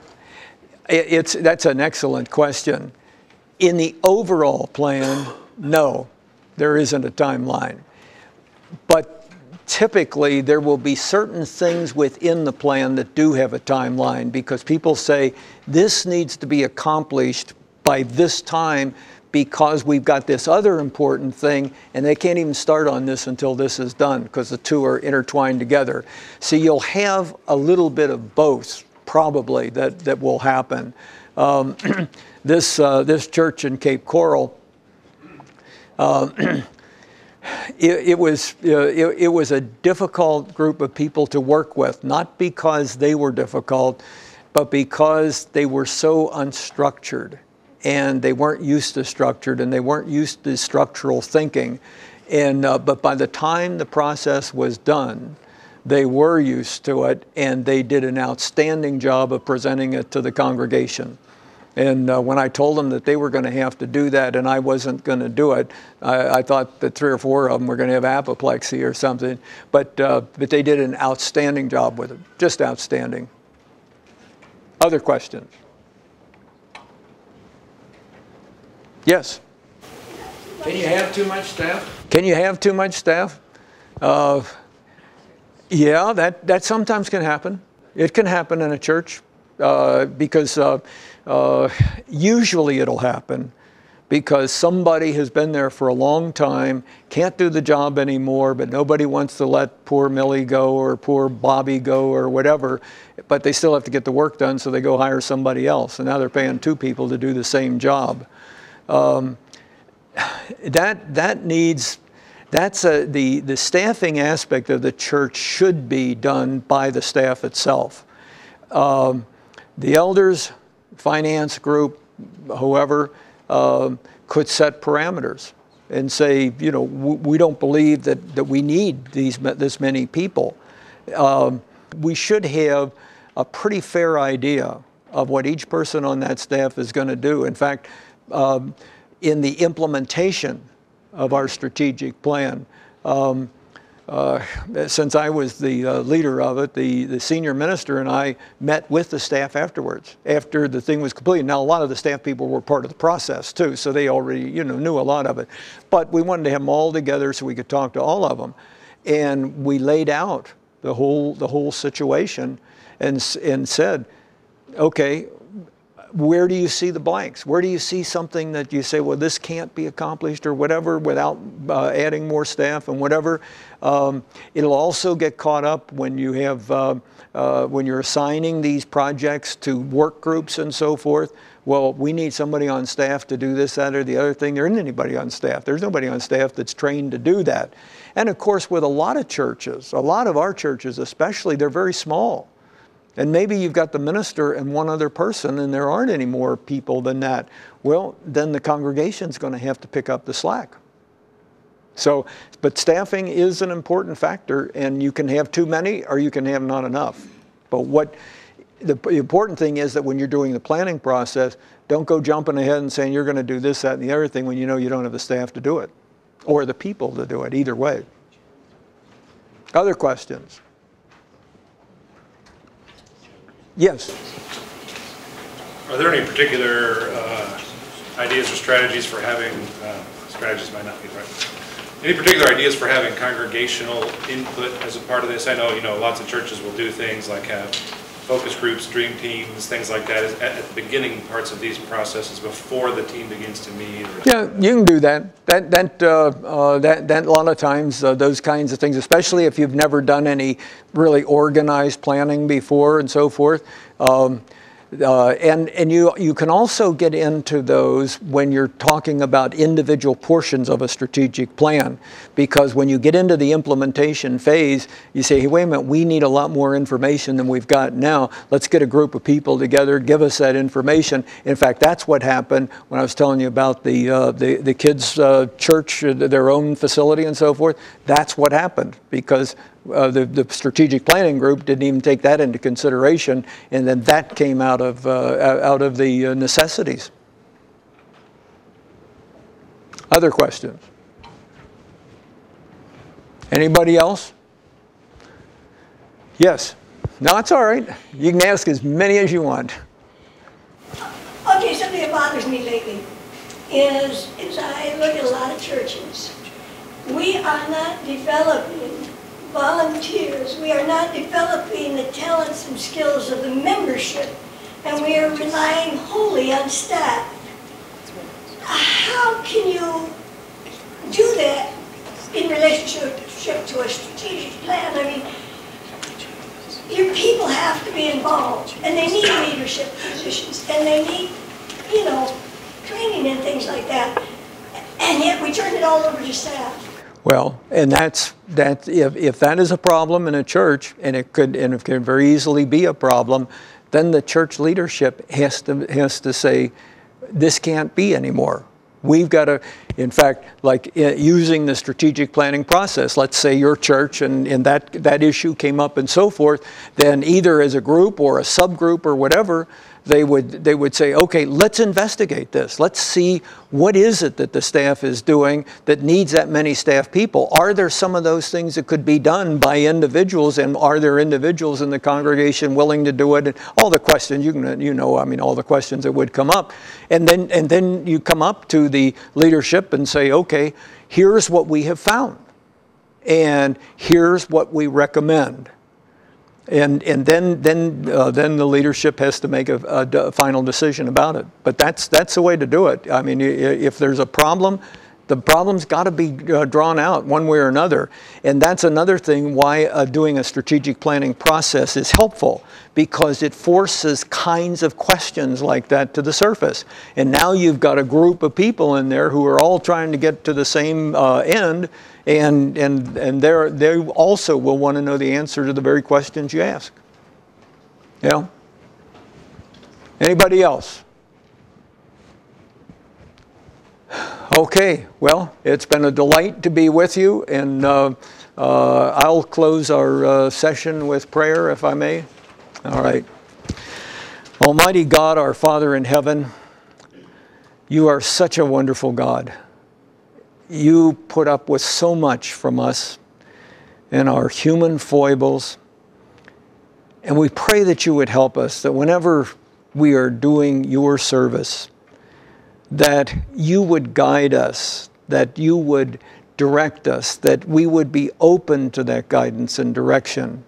that's an excellent question. In the overall plan, no. there isn't a timeline. But typically, there will be certain things within the plan that do have a timeline, because people say, this needs to be accomplished by this time because we've got this other important thing, and they can't even start on this until this is done, because the two are intertwined together. So you'll have a little bit of both, probably, that will happen. This church in Cape Coral, it was a difficult group of people to work with, not because they were difficult, but because they were so unstructured, and they weren't used to structured, and they weren't used to structural thinking. And but by the time the process was done, they were used to it, and they did an outstanding job of presenting it to the congregation. And when I told them that they were going to have to do that and I wasn't going to do it, I thought that 3 or 4 of them were going to have apoplexy or something. But they did an outstanding job with it, just outstanding. Other questions? Yes? Can you have too much staff? Can you have too much staff? Yeah, that sometimes can happen. It can happen in a church because usually it'll happen because somebody has been there for a long time, can't do the job anymore, but nobody wants to let poor Millie go or poor Bobby go or whatever, but they still have to get the work done, so they go hire somebody else. And now they're paying 2 people to do the same job. The staffing aspect of the church should be done by the staff itself. The elders, finance group, whoever, could set parameters and say, you know, we don't believe that we need this many people. We should have a pretty fair idea of what each person on that staff is going to do. In fact, in the implementation of our strategic plan, since I was the leader of it, the senior minister and I met with the staff afterwards, after the thing was completed. Now, a lot of the staff people were part of the process too, so they already, you know, knew a lot of it. But we wanted to have them all together so we could talk to all of them, and we laid out the whole situation and said, okay, where do you see the blanks? Where do you see something that you say, well, this can't be accomplished or whatever without adding more staff and whatever? It'll also get caught up when you have, when you're assigning these projects to work groups and so forth. Well, we need somebody on staff to do this, that, or the other thing. There isn't anybody on staff. There's nobody on staff that's trained to do that. And of course, with a lot of churches, a lot of our churches especially, they're very small. And maybe you've got the minister and one other person, and there aren't any more people than that. Well, then the congregation's going to have to pick up the slack. So, but staffing is an important factor, and you can have too many or you can have not enough. But the important thing is that when you're doing the planning process, don't go jumping ahead and saying you're going to do this, that, and the other thing when you know you don't have the staff to do it, or the people to do it, either way. Other questions? Yes. Are there any particular ideas or strategies for having, strategies might not be right, any particular ideas for having congregational input as a part of this? I know, you know, lots of churches will do things like have focus groups, dream teams, things like that at the beginning parts of these processes before the team begins to meet. Yeah, you can do that. That a lot of times those kinds of things, especially if you've never done any really organized planning before and so forth. And you can also get into those when you're talking about individual portions of a strategic plan, because when you get into the implementation phase, you say, hey, wait a minute, we need a lot more information than we've got now. Let's get a group of people together, give us that information. In fact, that's what happened when I was telling you about the kids' church, their own facility and so forth. That's what happened, because the strategic planning group didn't even take that into consideration, and then that came out of the necessities. Other questions? Anybody else? Yes. No, it's all right. You can ask as many as you want. Okay, something that bothers me lately is I look at a lot of churches, We are not developing volunteers. We are not developing the talents and skills of the membership, and we are relying wholly on staff. How can you do that in relationship to a strategic plan? I mean, your people have to be involved, and they need leadership positions, and they need, you know, training and things like that. And yet we turn it all over to staff. Well, and that's if that is a problem in a church, and it could very easily be a problem, then the church leadership has to say, this can't be anymore. We've got to, in fact, like using the strategic planning process, let's say your church and that issue came up and so forth, then either as a group or a subgroup or whatever, they would say, okay, let's investigate this. Let's see what is it that the staff is doing that needs that many staff people. Are there some of those things that could be done by individuals, and are there individuals in the congregation willing to do it? And all the questions, I mean, all the questions that would come up. And then you come up to the leadership and say, okay, here's what we have found, and here's what we recommend. And then the leadership has to make a final decision about it. But that's the way to do it. I mean, if there's a problem, the problem's got to be drawn out one way or another. And that's another thing why doing a strategic planning process is helpful, because it forces kinds of questions like that to the surface. And now you've got a group of people in there who are all trying to get to the same end, and they also will want to know the answer to the very questions you ask. You know? Anybody else? Okay, well, it's been a delight to be with you, and I'll close our session with prayer, if I may. All right. Almighty God, our Father in heaven, you are such a wonderful God. You put up with so much from us and our human foibles, and we pray that you would help us, that whenever we are doing your service, that you would guide us, that you would direct us, that we would be open to that guidance and direction.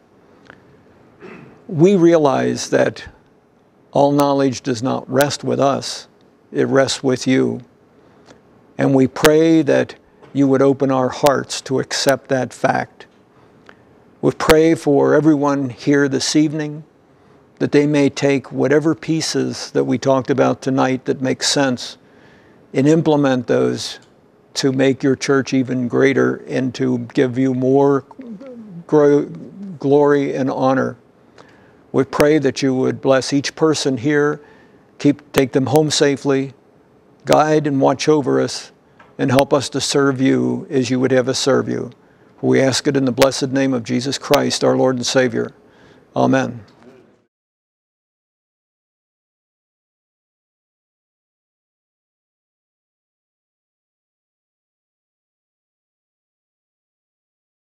We realize that all knowledge does not rest with us, it rests with you. And we pray that you would open our hearts to accept that fact. We pray for everyone here this evening, that they may take whatever pieces that we talked about tonight that make sense and implement those to make your church even greater and to give you more glory and honor. We pray that you would bless each person here, take them home safely, guide and watch over us, and help us to serve you as you would have us serve you. We ask it in the blessed name of Jesus Christ, our Lord and Savior. Amen.